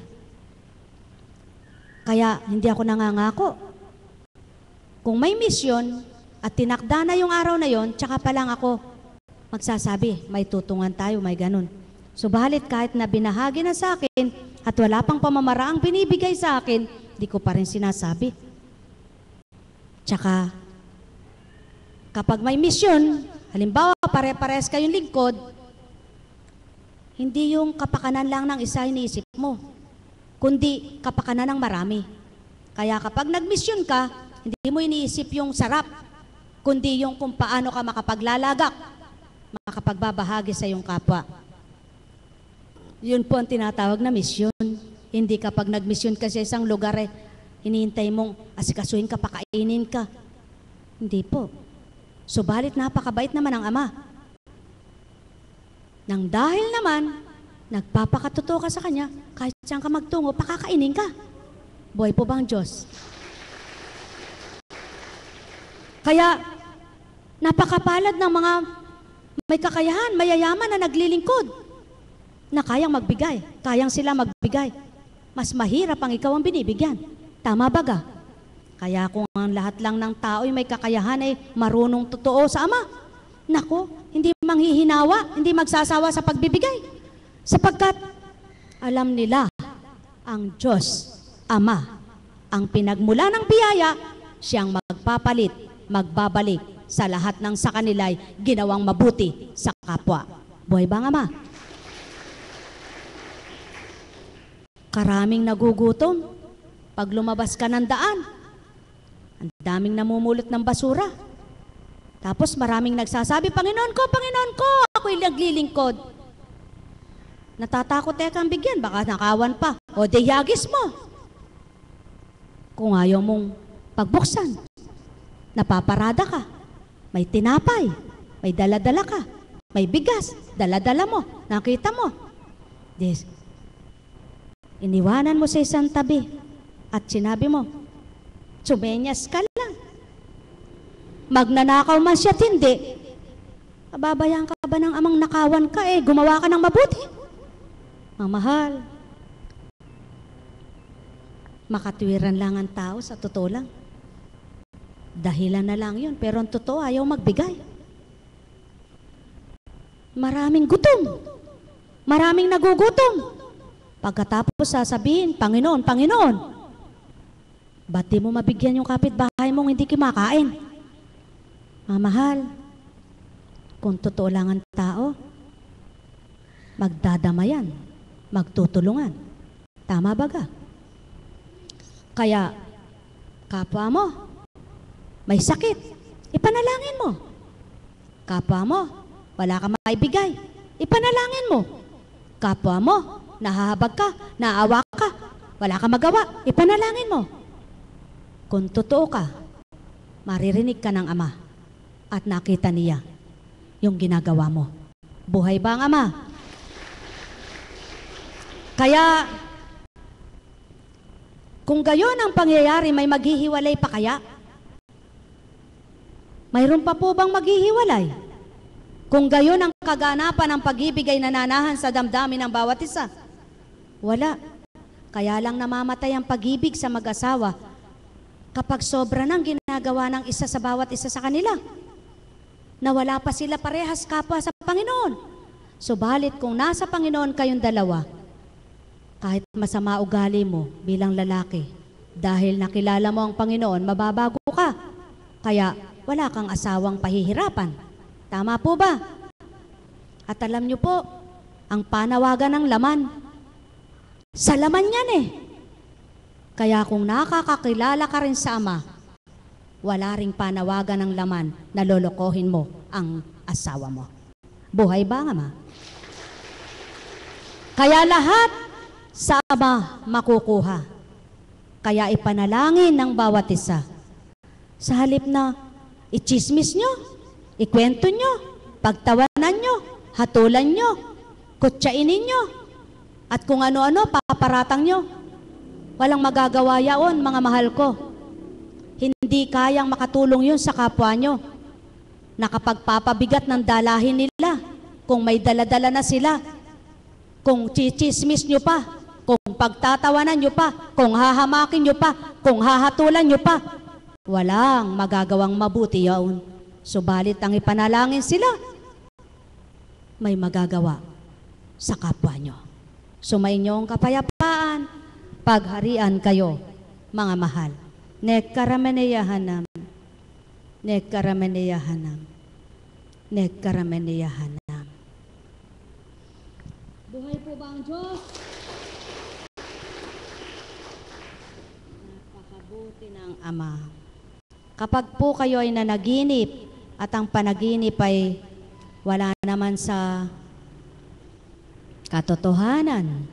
B: Kaya hindi ako nangangako. Kung may misyon at tinakda na yung araw na yon, tsaka pa lang ako magsasabi, may tutungan tayo, may ganun. Subalit kahit na binahagi na sa akin at wala pang pamamaraang binibigay sa akin, di ko pa rin sinasabi. Tsaka, kapag may misyon, halimbawa pare-pares kayong lingkod, hindi yung kapakanan lang ng isa iniisip mo, kundi kapakanan ng marami. Kaya kapag nagmisyon ka, hindi mo iniisip yung sarap, kundi yung kung paano ka makapaglalagak, makapagbabahagi sa iyong kapwa. Yun po ang tinatawag na misyon. Hindi kapag nagmisyon ka sa isang lugar eh, hinihintay mong asikasuhin ka, pakainin ka. Hindi po. Subalit napakabait naman ang Ama. Nang dahil naman, nagpapakatotoo ka sa Kanya, kahit saan ka magtungo, pakakainin ka. Buhay po ba ang Diyos? Kaya, napakapalad ng mga may kakayahan, mayayaman na naglilingkod, na kayang magbigay, kayang sila magbigay. Mas mahirap ang ikaw ang binibigyan. Tama baga? Kaya kung ang lahat lang ng tao ay may kakayahan ay marunong totoo sa Ama, naku, hindi manghihinawa, hindi magsasawa sa pagbibigay. Sapagkat alam nila ang Diyos, Ama, ang pinagmula ng biyaya, siyang magpapalit, magbabalik sa lahat ng sa kanila'y ginawang mabuti sa kapwa. Buhay ba ang Ama? Karaming nagugutom. Pag lumabas ka ng daan, ang daming namumulot ng basura. Tapos maraming nagsasabi, Panginoon ko, ako'y naglilingkod. Natatakot kang bigyan, baka nakawan pa. O deyagis mo. Kung ayaw mong pagbuksan, napaparada ka. May tinapay, may daladala ka. May bigas, daladala mo, nakita mo. This. Iniwanan mo sa isang tabi at sinabi mo, tsumenyas ka lang. Magnanakaw man siya't hindi. Pababayaan ka ba ng amang nakawan ka gumawa ka ng mabuti? Mamahal. Makatwiran lang ang tao sa totoo lang. Dahilan na lang yun, pero ang totoo ayaw magbigay. Maraming gutom. Maraming nagugutom. Pagkatapos sasabihin, Panginoon, Panginoon, ba't di mo mabigyan yung kapitbahay mong hindi kumakain? Mamahal, kung totoo lang ang tao, magdadamayan, magtutulungan. Tama ba ka? Kaya, kapwa mo, may sakit, ipanalangin mo. Kapwa mo, wala ka maibigay, ipanalangin mo. Kapwa mo, nahahabag ka, naawa ka, wala ka magawa, ipanalangin mo. Kung totoo ka, maririnig ka ng Ama at nakita niya yung ginagawa mo. Buhay ba ang Ama? Kaya, kung gayon ang pangyayari, may maghihiwalay pa kaya? Mayroon pa po bang maghihiwalay? Kung gayon ang kaganapan ng pag-ibig ay nananahan sa damdamin ng bawat isa? Wala. Kaya lang namamatay ang pag-ibig sa mag-asawa kapag sobra nang ginagawa ng isa sa bawat isa sa kanila. Nawala pa sila parehas kapwa sa Panginoon. Subalit kung nasa Panginoon kayong dalawa, kahit masama ugali mo bilang lalaki, dahil nakilala mo ang Panginoon, mababago ka. Kaya wala kang asawang pahihirapan. Tama po ba? At alam niyo po, ang panawagan ng laman, sa laman yan Kaya kung nakakakilala ka rin sa Ama, wala ring panawagan ng laman na lolokohin mo ang asawa mo. Buhay ba ang Ama? Kaya lahat sa Ama makukuha. Kaya ipanalangin ng bawat isa. Sa halip na ichismis nyo, ikwento nyo, pagtawanan nyo, hatulan nyo, kutsainin nyo, at kung ano-ano, paparatang nyo. Walang magagawa yaon, mga mahal ko. Hindi kayang makatulong yun sa kapwa nyo. Nakapagpapabigat ng dalahin nila. Kung may daladala na sila, kung chichismis nyo pa, kung pagtatawanan nyo pa, kung hahamakin nyo pa, kung hahatulan nyo pa, walang magagawang mabuti yaon. Subalit ang ipanalangin sila, may magagawa sa kapwa nyo. Sumainyo ang kapayapaan, pagharian kayo, mga mahal. Nekkarameneyahanam, nekkarameneyahanam, nekkarameneyahanam. Buhay po ba ang Diyos? Napakabuti ng Ama. Kapag po kayo ay nanaginip at ang panaginip ay wala naman sa katotohanan,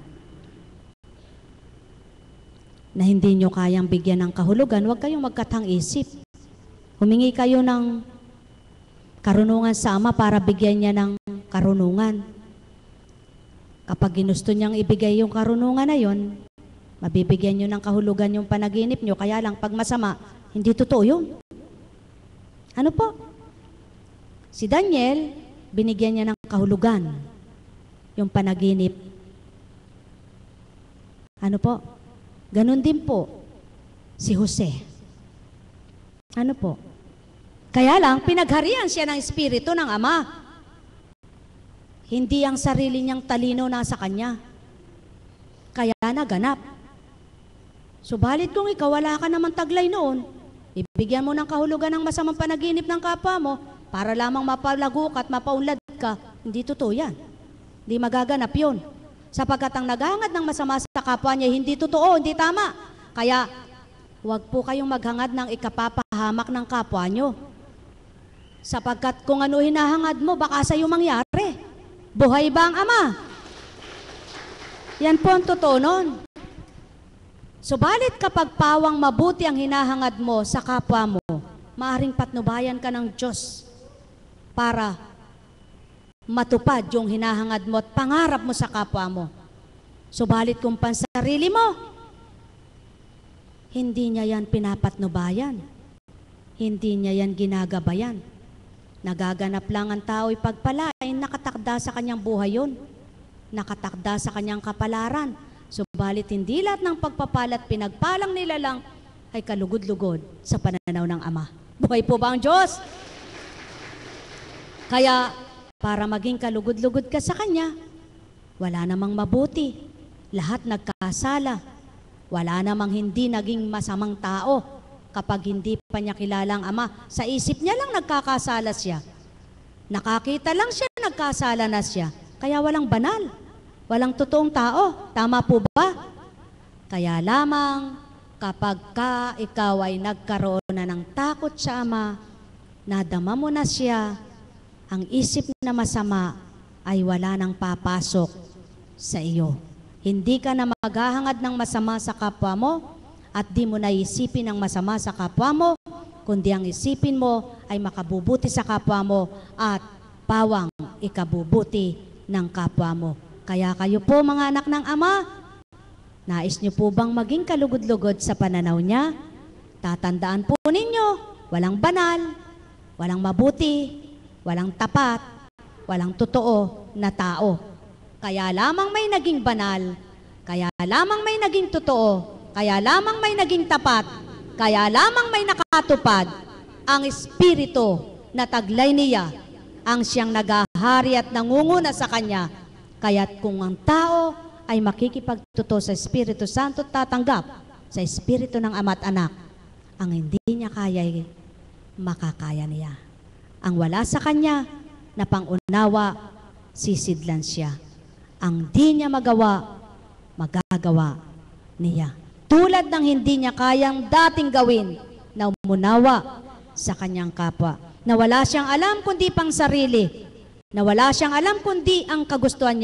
B: na hindi nyo kayang bigyan ng kahulugan, huwag kayong magkatang-isip. Humingi kayo ng karunungan sa Ama para bigyan niya ng karunungan. Kapag ginusto niyang ibigay yung karunungan na yon, mabibigyan nyo ng kahulugan yung panaginip nyo. Kaya lang, pag masama, hindi totoo yun. Ano po? Si Daniel, binigyan niya ng kahulugan yung panaginip. Ano po? Ganon din po si Jose. Ano po? Kaya lang, pinagharian siya ng Espiritu ng Ama. Hindi ang sarili niyang talino nasa kanya. Kaya naganap. Subalit kung ikaw wala ka naman taglay noon, ibigyan mo ng kahulugan ng masamang panaginip ng kapwa mo para lamang mapalago ka at mapaunlad ka, hindi totoo yan. Hindi magaganap yun. Sapagkat ang naghangad ng masama sa kapwa niya, hindi totoo, hindi tama. Kaya, huwag po kayong maghangad ng ikapapahamak ng kapwa nyo. Sapagkat kung ano hinahangad mo, baka sa'yo mangyari. Buhay ba ang Ama? Yan po ang totoo nun. Subalit kapag pawang mabuti ang hinahangad mo sa kapwa mo, maaaring patnubayan ka ng Diyos para matupad yung hinahangad mo at pangarap mo sa kapwa mo. Subalit kung pansarili mo, hindi niya yan pinapatnubayan. Hindi niya yan ginagabayan. Nagaganap lang ang tao'y pagpalain, nakatakda sa kanyang buhay yun. Nakatakda sa kanyang kapalaran. Subalit hindi lahat ng pagpapalat pinagpalang nila lang ay kalugod-lugod sa pananaw ng Ama. Buhay po ba ang Diyos? Kaya, para maging kalugod-lugod ka sa Kanya, wala namang mabuti. Lahat nagkasala. Wala namang hindi naging masamang tao kapag hindi pa niya kilala ang Ama. Sa isip niya lang nagkakasala siya. Nakakita lang siya, nagkasala na siya. Kaya walang banal. Walang totoong tao. Tama po ba? Kaya lamang kapag ikaw ay nagkaroon na ng takot sa Ama, nadama mo na siya, ang isip na masama ay wala nang papasok sa iyo. Hindi ka na maghahangad ng masama sa kapwa mo at di mo na isipin ang masama sa kapwa mo, kundi ang isipin mo ay makabubuti sa kapwa mo at pawang ikabubuti ng kapwa mo. Kaya kayo po mga anak ng Ama, nais niyo po bang maging kalugod-lugod sa pananaw niya? Tatandaan po ninyo, walang banal, walang mabuti, walang tapat, walang totoo na tao. Kaya lamang may naging banal, kaya lamang may naging totoo, kaya lamang may naging tapat, kaya lamang may nakatupad ang Espiritu na taglay niya, ang siyang naghahari at nangunguna sa Kanya. Kaya't kung ang tao ay makikipagtotoo sa Espiritu Santo at tatanggap sa Espiritu ng Ama at Anak, ang hindi niya kaya ay makakaya niya. Ang wala sa kanya na pangunawa, sisidlan siya. Ang di niya magawa, magagawa niya. Tulad ng hindi niya kayang dating gawin na umunawa sa kanyang kapwa. Na wala siyang alam kundi pang sarili. Na wala siyang alam kundi ang kagustuhan niya.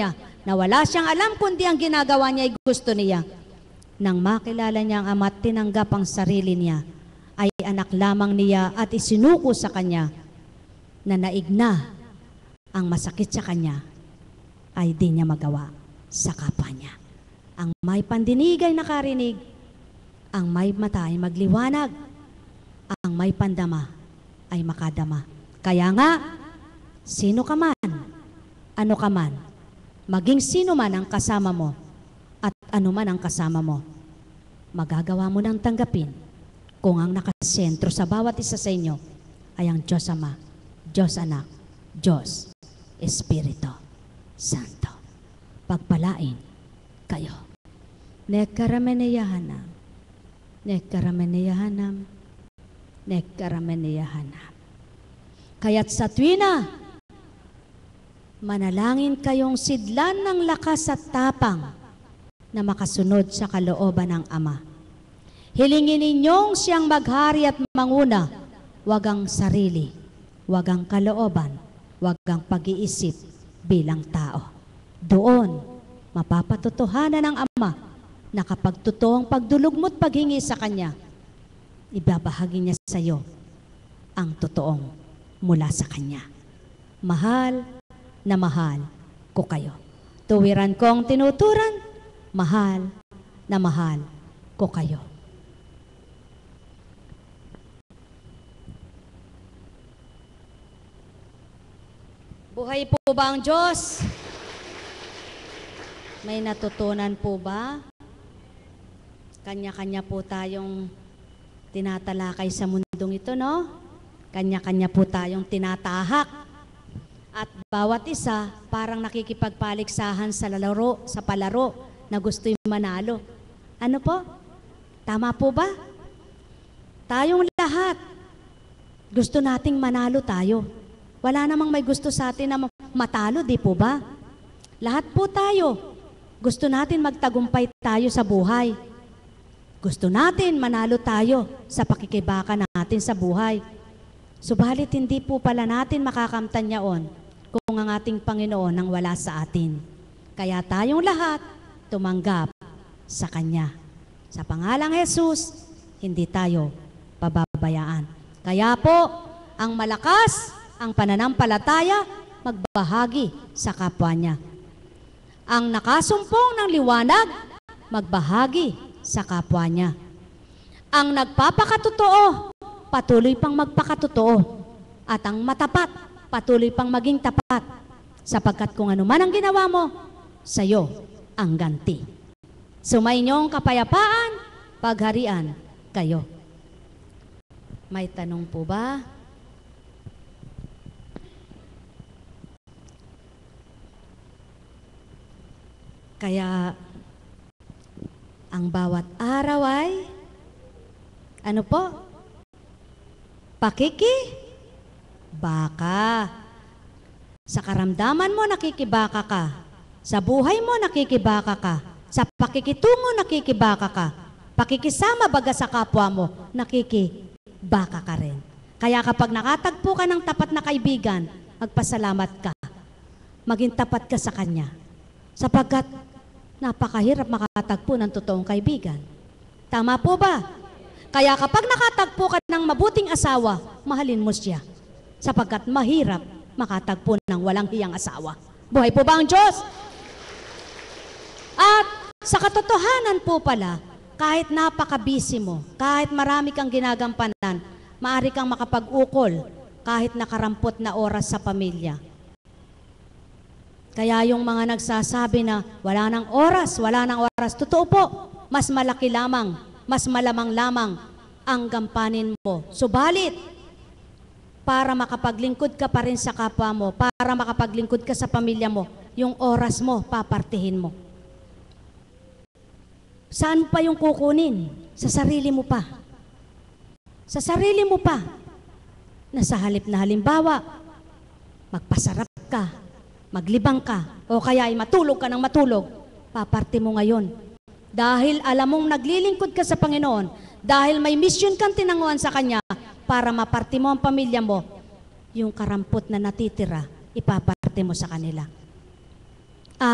B: na wala siyang alam kundi ang ginagawa niya ay gusto niya. Nang makilala niya ang Ama at tinanggap ang sarili niya, ay anak lamang niya at isinuko sa kanya na naig na ang masakit sa kanya ay di niya magawa sa kapwa niya. Ang may pandinig ay nakarinig, ang may mata ay magliwanag, ang may pandama ay makadama. Kaya nga, sino ka man, ano ka man, maging sino man ang kasama mo at ano man ang kasama mo, magagawa mo nang tanggapin kung ang nakasentro sa bawat isa sa inyo ay ang Diyos Ama, Diyos Anak, Diyos Espiritu Santo. Pagpalain kayo. Nekkarameneyahanam, nekkarameneyahanam, nekkarameneyahanam. Kaya't sa tuwina, manalangin kayong sidlan ng lakas at tapang na makasunod sa kalooban ng Ama. Hilingin ninyong siyang maghari at manguna, wag ang sarili, wag ang kalooban, wag ang pag-iisip bilang tao. Doon, mapapatotohanan ng Ama na kapag totoong pagdulog mo't paghingi sa Kanya, ibabahagi niya sa iyo ang totoong mula sa Kanya. Mahal na mahal ko kayo. Tuwiran kong tinuturan, mahal na mahal ko kayo. Buhay po ba ang Diyos? May natutunan po ba? Kanya-kanya po tayong tinatalakay sa mundong ito, no? Kanya-kanya po tayong tinatahak. At bawat isa parang nakikipagpaliksahan sa laro, sa palaro na gusto'y manalo. Ano po? Tama po ba? Tayong lahat, gusto nating manalo tayo. Wala namang may gusto sa atin na matalo, di po ba? Lahat po tayo, gusto natin magtagumpay tayo sa buhay. Gusto natin manalo tayo sa pakikibaka natin sa buhay. Subalit hindi po pala natin makakamtan yaon kung ang ating Panginoon nang wala sa atin. Kaya tayong lahat tumanggap sa Kanya. Sa pangalang Jesus, hindi tayo pababayaan. Kaya po, ang malakas, ang pananampalataya, magbahagi sa kapwa niya. Ang nakasumpong ng liwanag, magbahagi sa kapwa niya. Ang nagpapakatotoo, patuloy pang magpakatotoo. At ang matapat, patuloy pang maging tapat. Sapagkat kung ano man ang ginawa mo, sa iyo ang ganti. Sumainyong kapayapaan, pagharian kayo. May tanong po ba? Kaya, ang bawat araw ay, ano po? Baka. Sa karamdaman mo, nakikibaka ka. Sa buhay mo, nakikibaka ka. Sa pakikitungo, nakikibaka ka. Pakikisama baga sa kapwa mo, nakikibaka ka rin. Kaya kapag nakatagpo ka ng tapat na kaibigan, magpasalamat ka. Maging tapat ka sa kanya. Sapagkat napakahirap makatagpo ng totoong kaibigan. Tama po ba? Kaya kapag nakatagpo ka ng mabuting asawa, mahalin mo siya. Sapagkat mahirap makatagpo ng walang hiyang asawa. Buhay po ba ang Diyos? At sa katotohanan po pala, kahit napaka-busy mo, kahit marami kang ginagampanan, maaari kang makapag-ukol kahit nakarampot na oras sa pamilya. Kaya yung mga nagsasabi na wala nang oras, totoo po, mas malaki lamang, mas malamang lamang ang gampanin mo. Subalit, para makapaglingkod ka pa rin sa kapwa mo, para makapaglingkod ka sa pamilya mo, yung oras mo, papartihin mo. Saan pa yung kukunin? Sa sarili mo pa. Sa sarili mo pa. Na sa halip na halimbawa, magpasarap ka, maglibang ka, o kaya ay matulog ka ng matulog, paparte mo ngayon. Dahil alam mong naglilingkod ka sa Panginoon, dahil may mission kang tinanguhan sa Kanya, para maparte mo ang pamilya mo, yung karampot na natitira, ipaparte mo sa kanila. At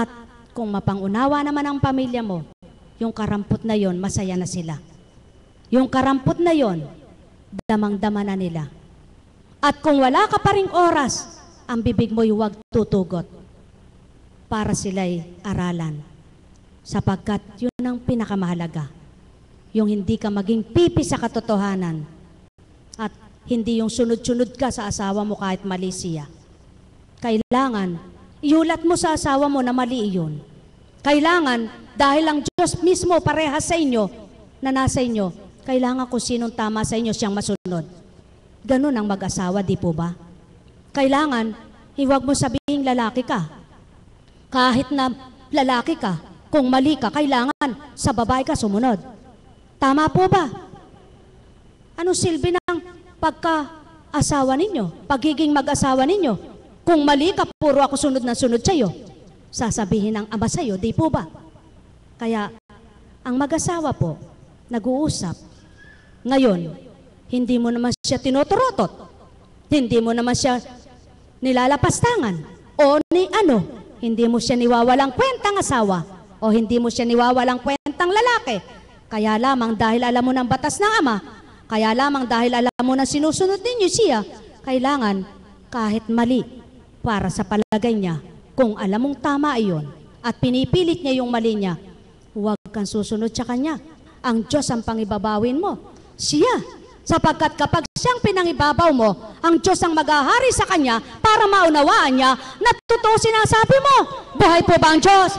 B: kung mapangunawa naman ang pamilya mo, yung karampot na yon, masaya na sila. Yung karampot na yon, damang-dama na nila. At kung wala ka pa ring oras, ang bibig mo'y huwag tutugot para sila'y aralan. Sapagkat yun ang pinakamahalaga. Yung hindi ka maging pipi sa katotohanan at hindi yung sunod-sunod ka sa asawa mo kahit mali siya. Kailangan, iulat mo sa asawa mo na mali iyon. Kailangan, dahil ang Diyos mismo parehas sa inyo, na nasa inyo, kailangan kung sinong tama sa inyo siyang masunod. Ganun ang mag-asawa, di po ba? Kailangan, huwag mo sabihin lalaki ka. Kahit na lalaki ka, kung mali ka, kailangan sa babae ka sumunod. Tama po ba? Anong silbi ng pagka-asawa ninyo? Pagiging mag-asawa ninyo? Kung mali ka, puro ako sunod na sunod sa'yo. Sasabihin ng ama sa'yo, di po ba? Kaya, ang mag-asawa po, nag-uusap. Ngayon, hindi mo naman siya tinuturotot. Hindi mo naman siya nilalapastangan. O hindi mo siya niwawalang kwentang asawa. O hindi mo siya niwawalang kwentang lalaki. Kaya lamang dahil alam mo ng batas ng ama, kaya lamang dahil alam mo na sinusunod ninyo siya, kailangan kahit mali para sa palagay niya, kung alam mong tama iyon at pinipilit niya yung mali niya, huwag kang susunod sa kanya. Ang Diyos ang pangibabawin mo. Siya. Sapagkat kapag siyang pinangibabaw mo, ang Diyos ang maghahari sa kanya para maunawaan niya na totoo sinasabi mo. Buhay po ba ang Diyos?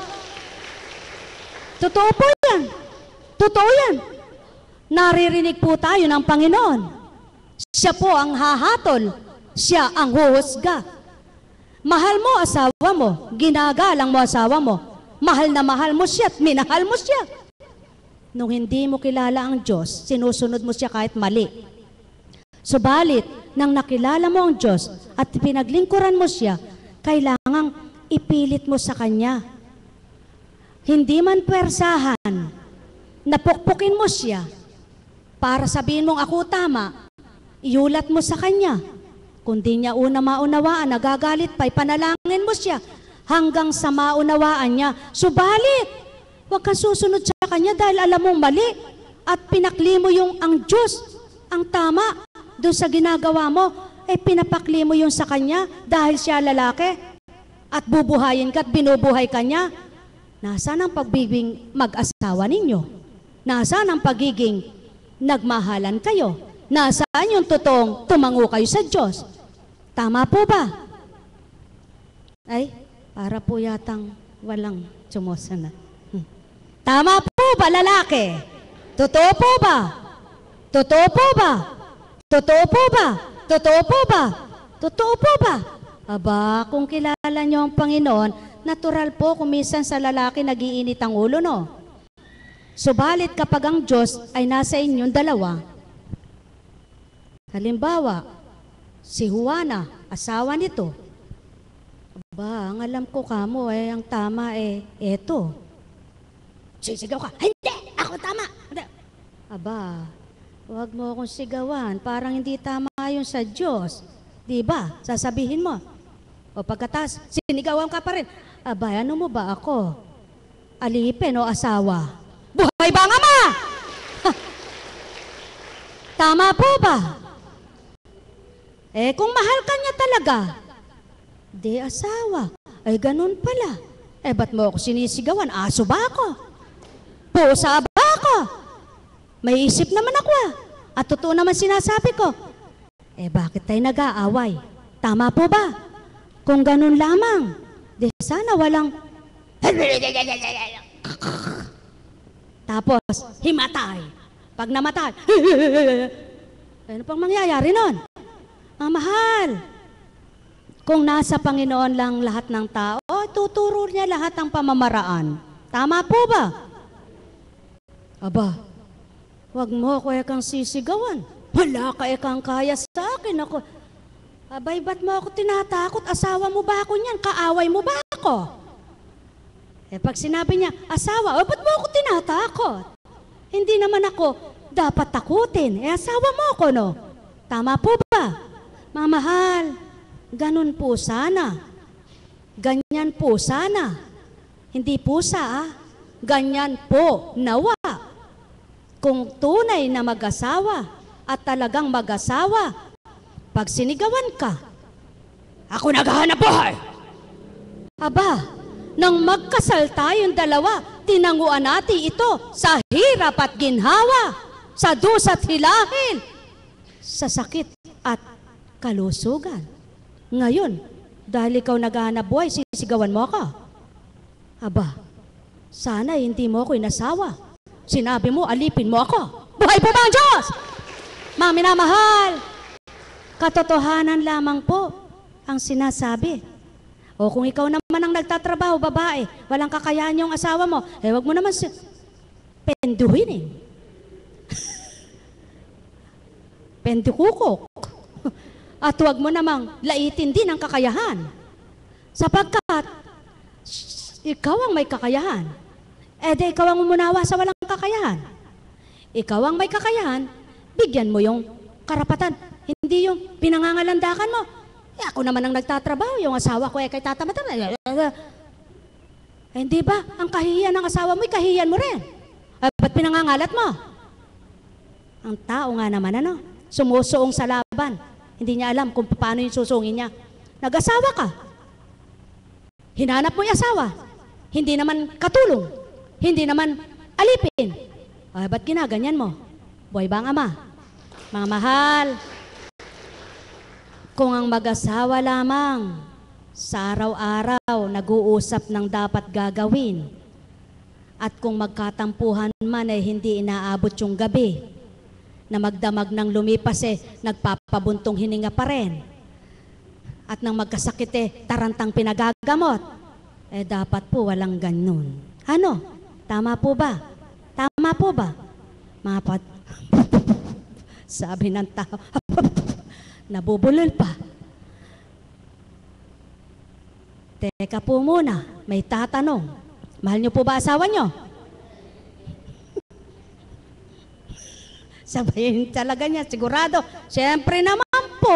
B: Totoo po yan. Totoo yan. Naririnig po tayo ng Panginoon. Siya po ang hahatol. Siya ang huhusga. Mahal mo asawa mo. Ginagalang mo asawa mo. Mahal na mahal mo siya at minahal mo siya. Nung hindi mo kilala ang Diyos, sinusunod mo siya kahit mali. Subalit, nang nakilala mo ang Diyos at pinaglingkuran mo siya, kailangang ipilit mo sa Kanya. Hindi man pwersahan, napukpukin mo siya para sabihin mong ako tama, iulat mo sa Kanya. Kung di niya maunawaan, nagagalit pa, ipanalangin mo siya hanggang sa maunawaan niya. Subalit, huwag kang susunod sa Kanya dahil alam mong mali at pinakli mo yung ang Diyos, ang tama, doon sa ginagawa mo, pinapakli mo yung sa Kanya dahil siya lalaki at bubuhayin ka at binubuhay ka niya. Nasaan ang pagiging mag-asawa ninyo? Nasaan ang pagiging nagmahalan kayo? Nasaan yung totoong tumango kayo sa Diyos? Tama po ba? Ay, para po yatang walang tsumusa na. Tama po ba, lalaki? Totoo po ba? Totoo po ba? Totoo po ba? Totoo po ba? Totoo po ba? Aba, kung kilala niyo ang Panginoon, natural po kung minsan sa lalaki nagiinit ang ulo, no? Subalit kapag ang Diyos ay nasa inyong dalawa, halimbawa, si Juana, asawa nito, aba, ang alam ko kamo, ang tama eto. Sisigaw ka, hindi, ako tama. Aba, huwag mo akong sigawan, parang hindi tama yun sa Diyos. Diba? Sasabihin mo. O pagkatas, sinigawan ka pa rin. Aba, ano mo ba ako? Alipin o asawa? Buhay ba ang ama? Tama po ba? Kung mahal ka niya talaga, di asawa. Ganun pala. Ba't mo ako sinisigawan? Aso ba ako? Pusa ba ako? May isip naman ako At totoo naman sinasabi ko. Bakit tayo nag-aaway? Tama po ba? Kung ganun lamang, di sana walang tapos, himatay. Pag namatay, ano pang mangyayari nun? Mahal. Kung nasa Panginoon lang lahat ng tao, tuturo niya lahat ng pamamaraan. Tama po ba? Aba, wag mo ako kang sisigawan. Wala ka kang kaya sa akin. Ako, abay, ba't mo ako tinatakot? Asawa mo ba ako niyan? Kaaway mo ba ako? Pag sinabi niya, asawa, ba't mo ako tinatakot? Hindi naman ako dapat takutin. Asawa mo ako, no? Tama po ba? Mamahal, ganun po sana. Ganyan po sana. Hindi pusa, ganyan po, nawa. Kung tunay na mag-asawa at talagang mag-asawa, pag sinigawan ka, ako naghahanap buhay. Aba, nang magkasal tayong dalawa, tinanguan natin ito sa hirap at ginhawa, sa dus at hilahil, sa sakit at kalusugan. Ngayon, dahil ikaw naghahanap buhay, sisigawan mo ako. Aba, sana hindi mo ako inasawa. Sinabi mo, alipin mo ako. Buhay po ba ang Diyos? Mga minamahal, katotohanan lamang po ang sinasabi. O kung ikaw naman ang nagtatrabaho, babae, walang kakayahan yung asawa mo, wag mo naman penduhin eh. Pendukukok. At wag mo namang laitin din ang kakayahan. Sapagkat, ikaw ang may kakayahan. Di ikaw ang umunawa sa walang kakayahan. Ikaw ang may kakayahan, bigyan mo yung karapatan. Hindi yung pinangangalandakan mo. Ako naman ang nagtatrabaho, yung asawa ko kay tatamatan. Hindi ba, ang kahihiyan ng asawa mo, kahihiyan mo rin. Ba't pinangangalat mo? Ang tao nga naman, sumusuong sa laban. Hindi niya alam kung paano yung susungin niya. Nag-asawa ka. Hinanap mo yung asawa. Hindi naman katulong. Hindi naman alipin. Ba't ginaganyan mo? Buhay ba ang ama? Mga mahal, kung ang mag-asawa lamang sa araw-araw nag-uusap ng dapat gagawin at kung magkatampuhan man ay hindi inaabot yung gabi na magdamag ng lumipas nagpapabuntong hininga pa rin at nang magkasakit tarantang pinagagamot, dapat po walang ganun. Ano? Tama po ba? Tama po ba? Mga sabi ng tao, nabubulol pa. Teka po muna, may tatanong. Mahal niyo po ba asawa niyo? Sabihin talaga niya, sigurado. Siyempre naman po.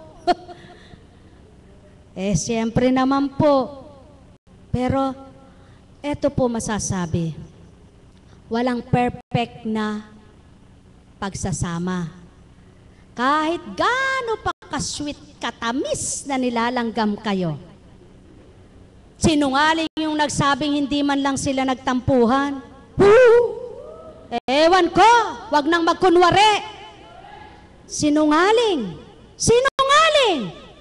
B: Siyempre naman po. Pero, eto po masasabi. Walang perfect na pagsasama. Kahit gaano pa ka-sweet, katamis na nilalanggam kayo. Sinungaling yung nagsabing hindi man lang sila nagtampuhan. Ewan ko, wag nang magkunwari. Sinungaling. Sinungaling.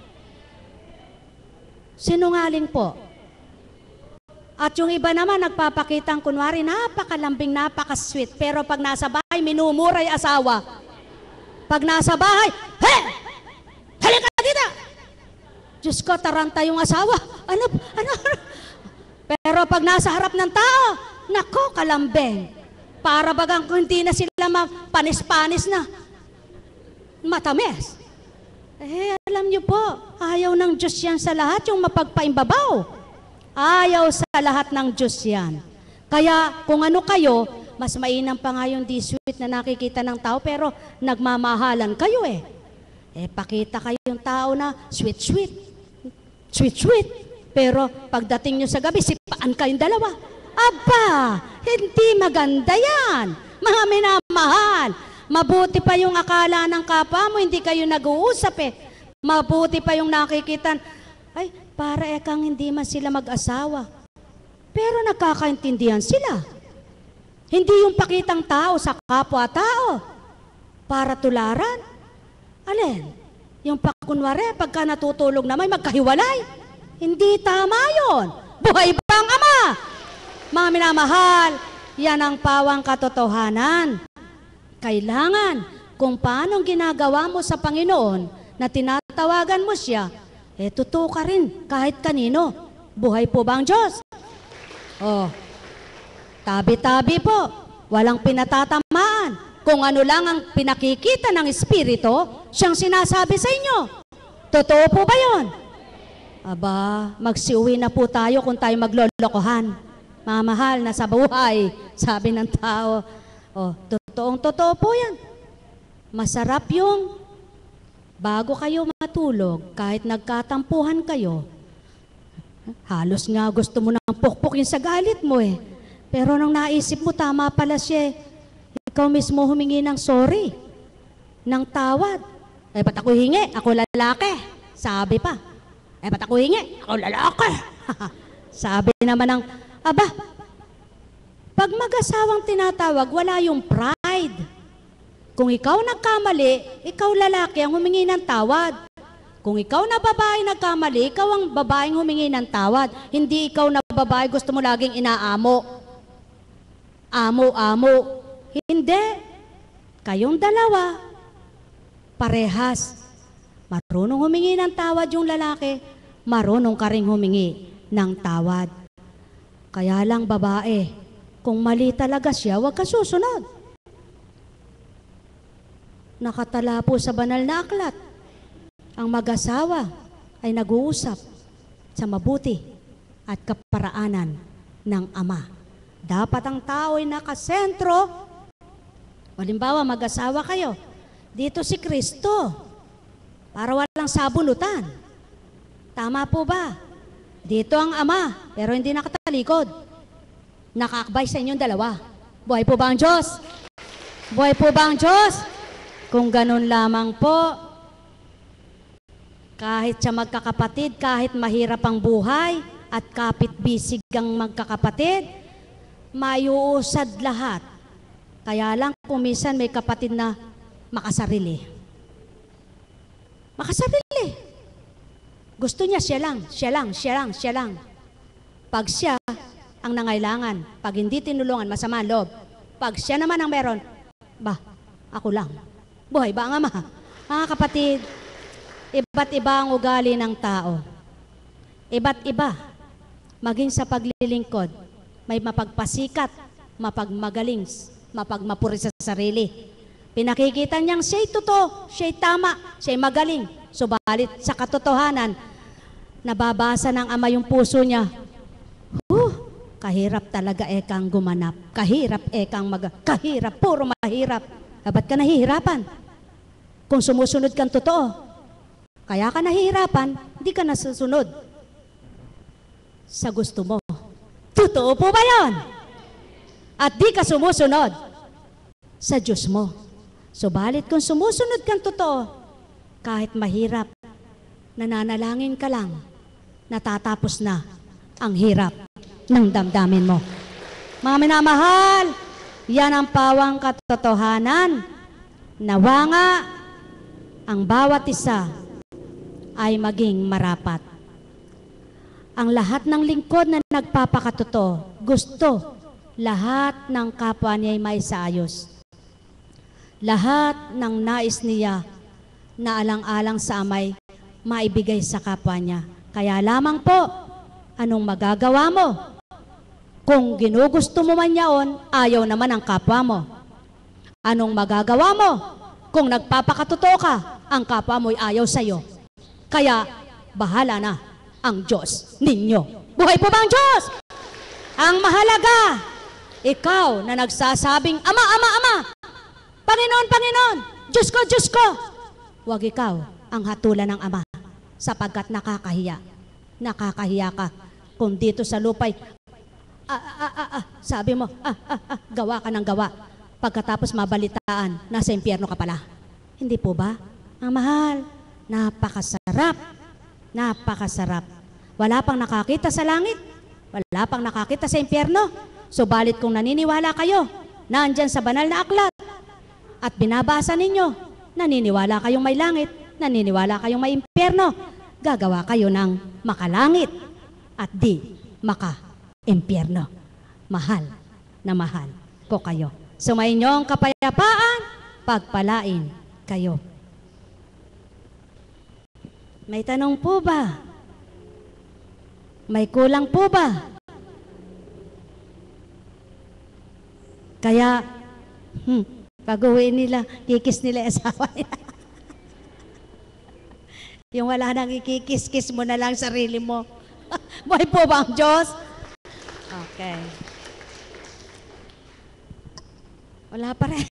B: Sinungaling po. At yung iba naman nagpapakitang kunwari, napakalambing, napaka-sweet. Pero pag nasa bahay, minumuray asawa. Pag nasa bahay, halika dito! Diyos ko, taranta yung asawa. Ano? Pero pag nasa harap ng tao, nako, kalambing. Para bagang kung hindi na sila panis-panis na. Matamis. Alam niyo po, ayaw ng Diyos yan sa lahat, yung mapagpaimbabaw. Ayaw sa lahat ng Diyos yan. Kaya kung ano kayo, mas mainam pa nga yung di-sweet na nakikita ng tao, pero nagmamahalan kayo pakita kayong tao na sweet-sweet. Sweet-sweet. Pero pagdating nyo sa gabi, sipaan kayong dalawa. Aba, hindi maganda yan. Mga minamahal. Mabuti pa yung akala ng kapwa mo, hindi kayo nag-uusap Mabuti pa yung nakikitan. Ay, para ekang hindi man sila mag-asawa. Pero nagkakaintindihan sila. Hindi yung pakitang tao sa kapwa-tao. Para tularan. Alin? Yung pakunwari, pagka natutulog na may magkahiwalay. Hindi tama yun. Buhay ba ang ama? Mga minamahal, yan ang pawang katotohanan. Kailangan, kung paano ginagawa mo sa Panginoon, na tinatawagan mo siya, totoo ka rin kahit kanino. Buhay po ba ang Diyos? Tabi-tabi po. Walang pinatatamaan. Kung ano lang ang pinakikita ng Espiritu, siyang sinasabi sa inyo. Totoo po ba yun? Aba, magsiuwi na po tayo kung tayo maglolokohan. Mga mahal na sa buhay, sabi ng tao. Totoo po yan. Masarap yung bago kayo matulog, kahit nagkatampuhan kayo, Halos nga gusto mo nang pukpukin sa galit mo eh. Pero nung naisip mo, tama pala siya. Ikaw mismo humingi ng sorry, ng tawad. Eh, ba't ako hingi? Ako lalaki. Sabi pa. Eh, ba't ako hingi? Ako lalaki. Sabi naman ng, aba, pag mag-asawang tinatawag, wala yung pride. Kung ikaw nagkamali, ikaw lalaki ang humingi ng tawad. Kung ikaw na babae nagkamali, ikaw ang babaeng humingi ng tawad. Hindi ikaw na babae gusto mo laging inaamo. Amo-amo. Hindi. Kayong dalawa, parehas. Marunong humingi ng tawad yung lalaki, marunong ka ring humingi ng tawad. Kaya lang babae, kung mali talaga siya, huwag ka susunod. Nakatala po sa banal na aklat, ang mag-asawa ay nag-uusap sa mabuti at kaparaanan ng ama. Dapat ang tao ay nakasentro. Halimbawa, mag-asawa kayo. Dito si Kristo, para walang sabunutan. Tama po ba? Dito ang ama, pero hindi nakatalikod. Nakaakbay sa inyong dalawa. Buhay po ba ang Diyos? Buhay po ba ang Diyos? Kung ganun lamang po, kahit siya magkakapatid, kahit mahirap ang buhay at kapit-bisig ang magkakapatid, mayuusad lahat. Kaya lang kung minsan may kapatid na makasarili. Makasarili. Gusto niya siya lang. Pag siya ang nangailangan, pag hindi tinulungan, masama ang loob. Pag siya naman ang meron, ako lang. Buhay ba ang ama? Mga kapatid, iba't iba ang ugali ng tao. Iba't iba. Maging sa paglilingkod, may mapagpasikat, mapagmagaling, mapagmapuri sa sarili. Pinakikita niyang siya'y totoo, siya'y tama, siya'y magaling. Subalit sa katotohanan, nababasa ng ama yung puso niya. Kahirap talaga ekang gumanap. Kahirap, puro mahirap. Ba't ka nahihirapan? Kung sumusunod kang totoo, kaya ka nahihirapan, hindi ka nasusunod sa gusto mo. Totoo po ba yun? At di ka sumusunod sa Diyos mo. Subalit kung sumusunod kang totoo, kahit mahirap, nananalangin ka lang, natatapos na ang hirap ng damdamin mo. Mga minamahal, yan ang pawang katotohanan. Nawa nga ang bawat isa ay maging marapat. Ang lahat ng lingkod na nagpapakatotoo, gusto lahat ng kapwa niya ay maisaayos. Lahat ng nais niya na alang-alang sa amay, maibigay sa kapwa niya. Kaya lamang po, anong magagawa mo? Kung ginugusto mo man yaon, ayaw naman ang kapwa mo. Anong magagawa mo? Kung nagpapakatotoo ka, ang kapwa mo'y ayaw sa'yo. Kaya, bahala na ang Diyos ninyo. Buhay po ba ang Diyos? Ang mahalaga, ikaw na nagsasabing, Ama, Ama, Ama, Panginoon, Panginoon, Diyos ko, huwag ikaw ang hatulan ng Ama sapagkat nakakahiya. Nakakahiya ka kung dito sa lupay, sabi mo, gawa ka ng gawa. Pagkatapos mabalitaan, nasa impyerno ka pala. Hindi po ba? Ang mahal, napakasarap. Napakasarap. Wala pang nakakita sa langit. Wala pang nakakita sa impyerno. Subalit kung naniniwala kayo, nandyan sa banal na aklat, at binabasa ninyo, naniniwala kayong may langit, naniniwala kayong may impyerno, gagawa kayo ng makalangit at di maka-impyerno. Mahal na mahal ko kayo. Sumayin niyo ang kapayapaan, pagpalain kayo. May tanong po ba? May kulang po ba? Kaya, pag-uwi nila, kikis nila asawa nila. Yung wala nang ikikis-kis mo na lang sarili mo. Buhay po ba ang Diyos? Okay. Wala pa rin.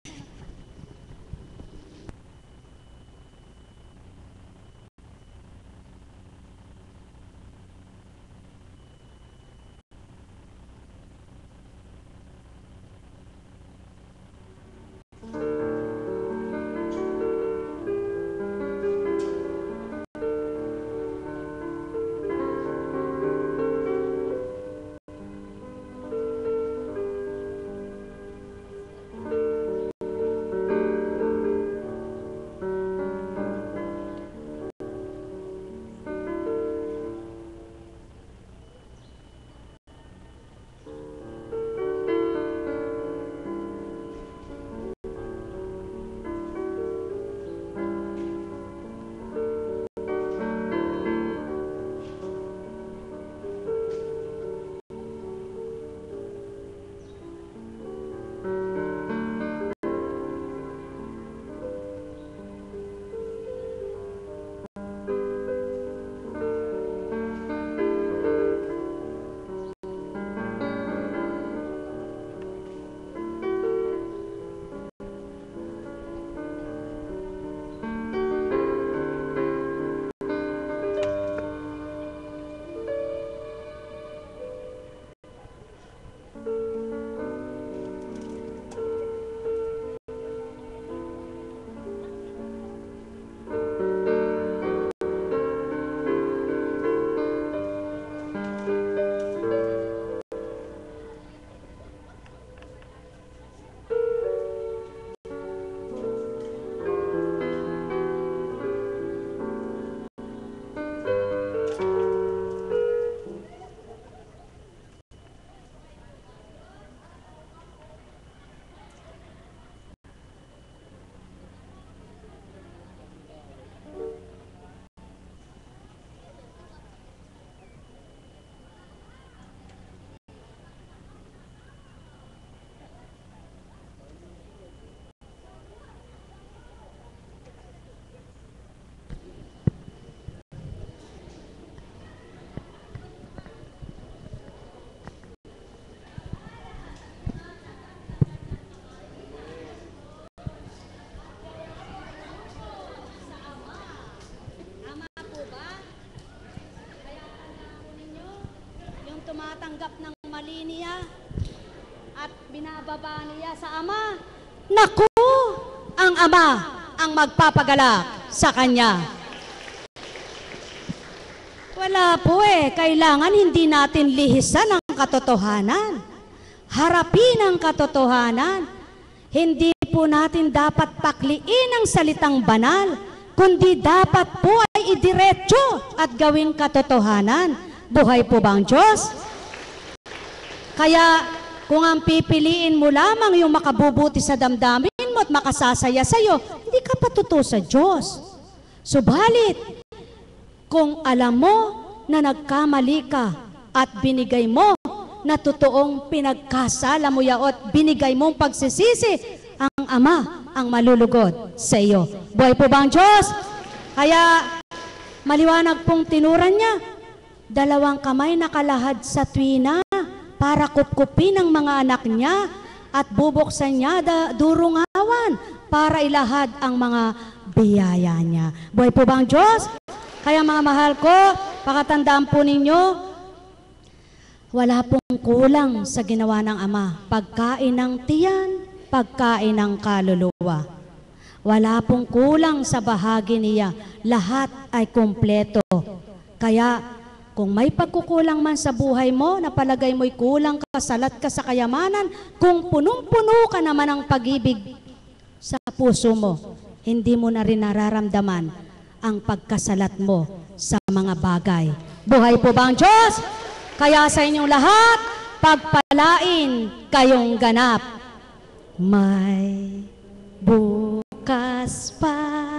B: tumatanggap ng mali niya at binababa niya sa ama, naku, ang ama ang magpapagalak sa kanya. Wala po kailangan hindi natin lihisan ang katotohanan. Harapin ang katotohanan. Hindi po natin dapat pakliin ang salitang banal, kundi dapat po ay idiretso at gawing katotohanan. Buhay po ba ang Diyos? Kaya kung ang pipiliin mo lamang yung makabubuti sa damdamin mo at makasasaya sa'yo, hindi ka patuto sa Diyos. Subalit, kung alam mo na nagkamali ka at binigay mo na totoong pinagkasala mo yaot, binigay mong pagsisisi, ang Ama ang malulugod sa iyo. Buhay po ba ang Diyos? Kaya maliwanag pong tinuran niya, 2 kamay nakalahad sa tuwina para kupkupin ang mga anak niya at bubuksan niya durungawan para ilahad ang mga biyaya niya. Buhay po ba ang Diyos? Kaya mga mahal ko, pakatandaan po ninyo, wala pong kulang sa ginawa ng Ama. Pagkain ng tiyan, pagkain ng kaluluwa. Wala pong kulang sa bahagi niya. Lahat ay kumpleto. Kaya kung may pagkukulang man sa buhay mo, napalagay mo'y kulang ka, salat ka sa kayamanan, kung punong-puno ka naman ng pag-ibig sa puso mo, hindi mo na rin nararamdaman ang pagkasalat mo sa mga bagay. Buhay po ba ang Diyos? Kaya sa inyong lahat, pagpalain kayong ganap. May bukas pa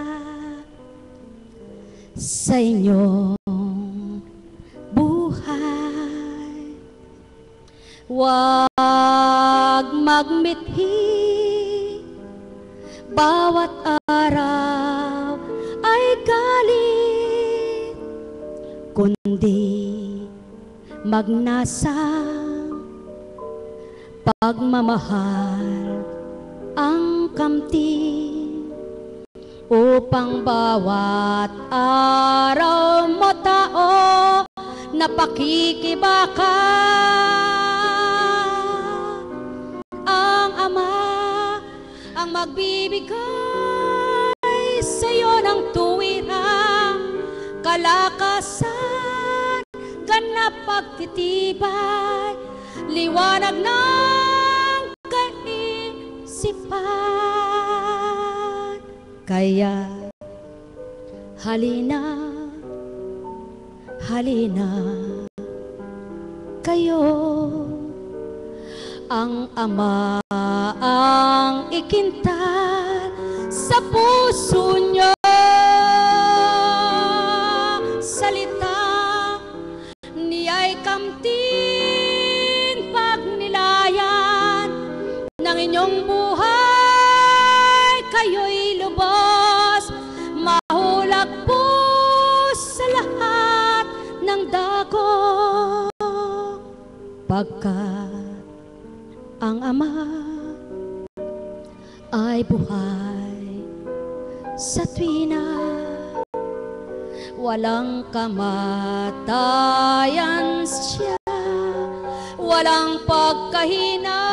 B: sa inyong buhay. Huwag magmithi, bawat araw ay galit, kundi magnasang pagmamahal ang kamti, upang bawat araw mo tao na pakikibaka ang Ama ang magbibigay sa iyo ng tuwirang kalakasan, ganap pagtitibay, liwanag ng kaisipan. Kaya halina, halina kayo, ang Ama ang ikintal sa puso nyo. Salita niya'y kamtin pagnilayan ng inyong buhay, kayo'y lubos mahulag po sa lahat ng dako, pagkat ang Ama ay buhay sa tuwina, walang kamatayan siya, walang pagkahina.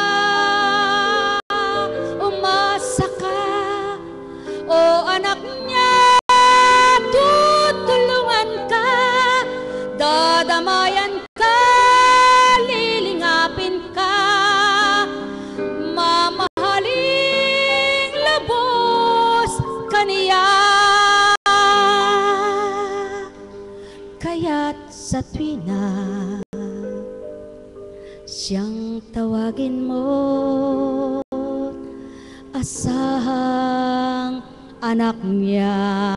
B: Umasa ka, o anak niya, tutulungan ka, dadamayan ka, lilingapin ka, mamahaling lubos kaniya. Kaya't sa tuwina siyang tawagin mo, asahang anak niya.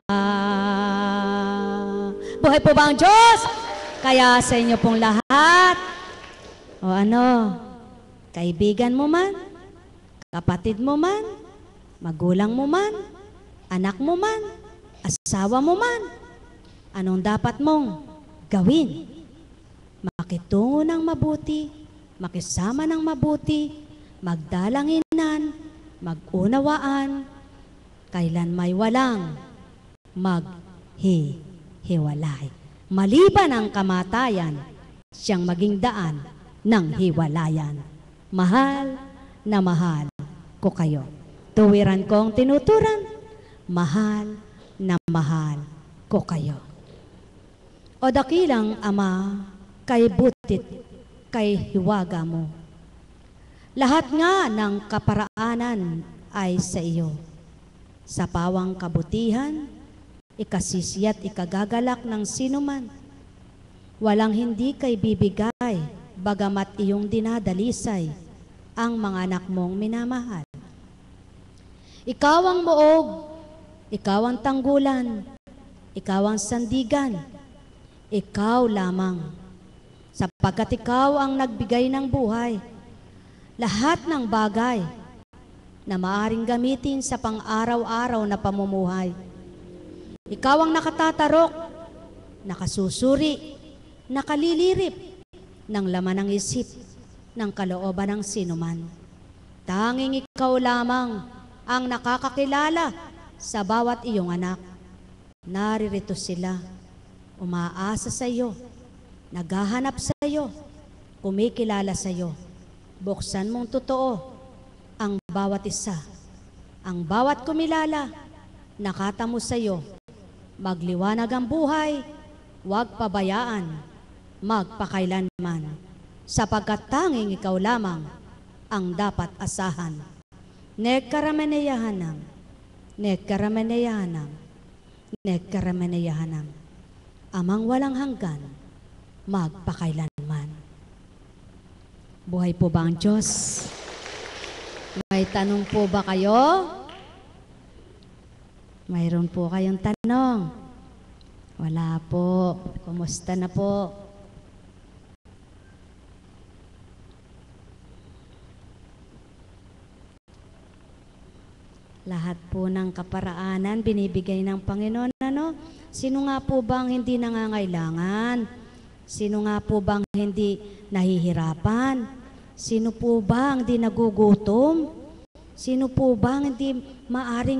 B: Buhay po ba ang Diyos? Kaya sa inyo pong lahat, o ano, kaibigan mo man, kapatid mo man, magulang mo man, anak mo man, asawa mo man, anong dapat mong gawin? Makitungo ng mabuti, makisama ng mabuti, magdalanginan, magunawaan, kailan may walang maghihiwalay. Maliban ang kamatayan, siyang maging daan ng hiwalayan. Mahal na mahal ko kayo. Tuwiran kong tinuturan, mahal na mahal ko kayo. O dakilang Ama, kay butit, kay hiwaga mo. Lahat nga ng kaparaanan ay sa iyo. Sa pawang kabutihan, ikasisi at ikagagalak ng sinuman. Walang hindi kay bibigay, bagamat iyong dinadalisay ang mga anak mong minamahal. Ikaw ang muog, ikaw ang tanggulan, ikaw ang sandigan, ikaw lamang. Sapagkat ikaw ang nagbigay ng buhay, lahat ng bagay na maaring gamitin sa pang-araw-araw na pamumuhay. Ikaw ang nakatatarok, nakasusuri, nakalilirip ng laman ng isip, ng kalooban ng sinuman. Tanging ikaw lamang ang nakakakilala sa bawat iyong anak. Naririto sila, umaasa sa iyo, naghahanap sa iyo, kumikilala sa iyo. Buksan mong totoo ang bawat isa, ang bawat kumilala, nakatamo sa iyo. Magliwanag ang buhay, huwag pabayaan, magpakailanman, sapagkat tanging ikaw lamang ang dapat asahan. Nekkarameneyahanam, nekkarameneyahanam, nekkarameneyahanam, amang walang hanggan, magpakailanman. Buhay po ba ang Diyos? May tanong po ba kayo? Mayroon po kayong tanong? Wala po. Kumusta na po? Lahat po ng kaparaanan binibigay ng Panginoon, ano? Sino nga po bang hindi nangangailangan? Sino nga po bang hindi nahihirapan? Sino po bang hindi nagugutom? Sino po bang hindi maaring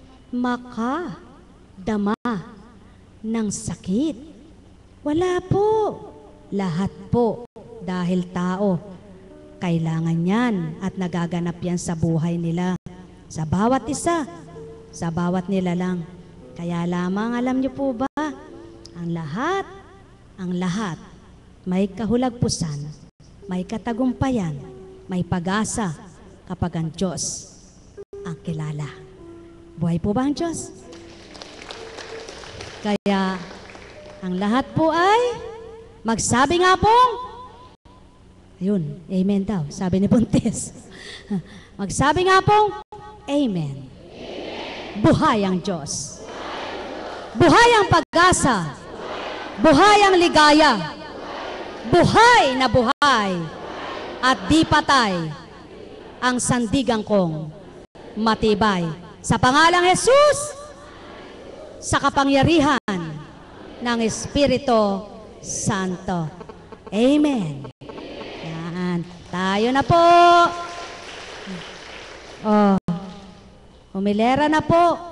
B: makadama ng sakit? Wala po. Lahat po dahil tao. Kailangan yan at nagaganap yan sa buhay nila. Sa bawat isa, sa bawat nila lang. Kaya lamang, alam niyo po ba, ang lahat, may kahulagpusan, may katagumpayan, may pag-asa kapag ang Diyos ang kilala. Buhay po ba ang Diyos? Kaya, ang lahat po ay magsabi nga po, ayun, amen daw, sabi ni Pontes. Magsabi nga po, amen. Buhay ang Diyos. Buhay ang pag-asa. Buhay ang ligaya. Buhay na buhay. At di patay ang sandigan kong matibay. Sa pangalang Jesus, sa kapangyarihan ng Espiritu Santo. Amen. Yan. Tayo na po. Oh, humilera na po.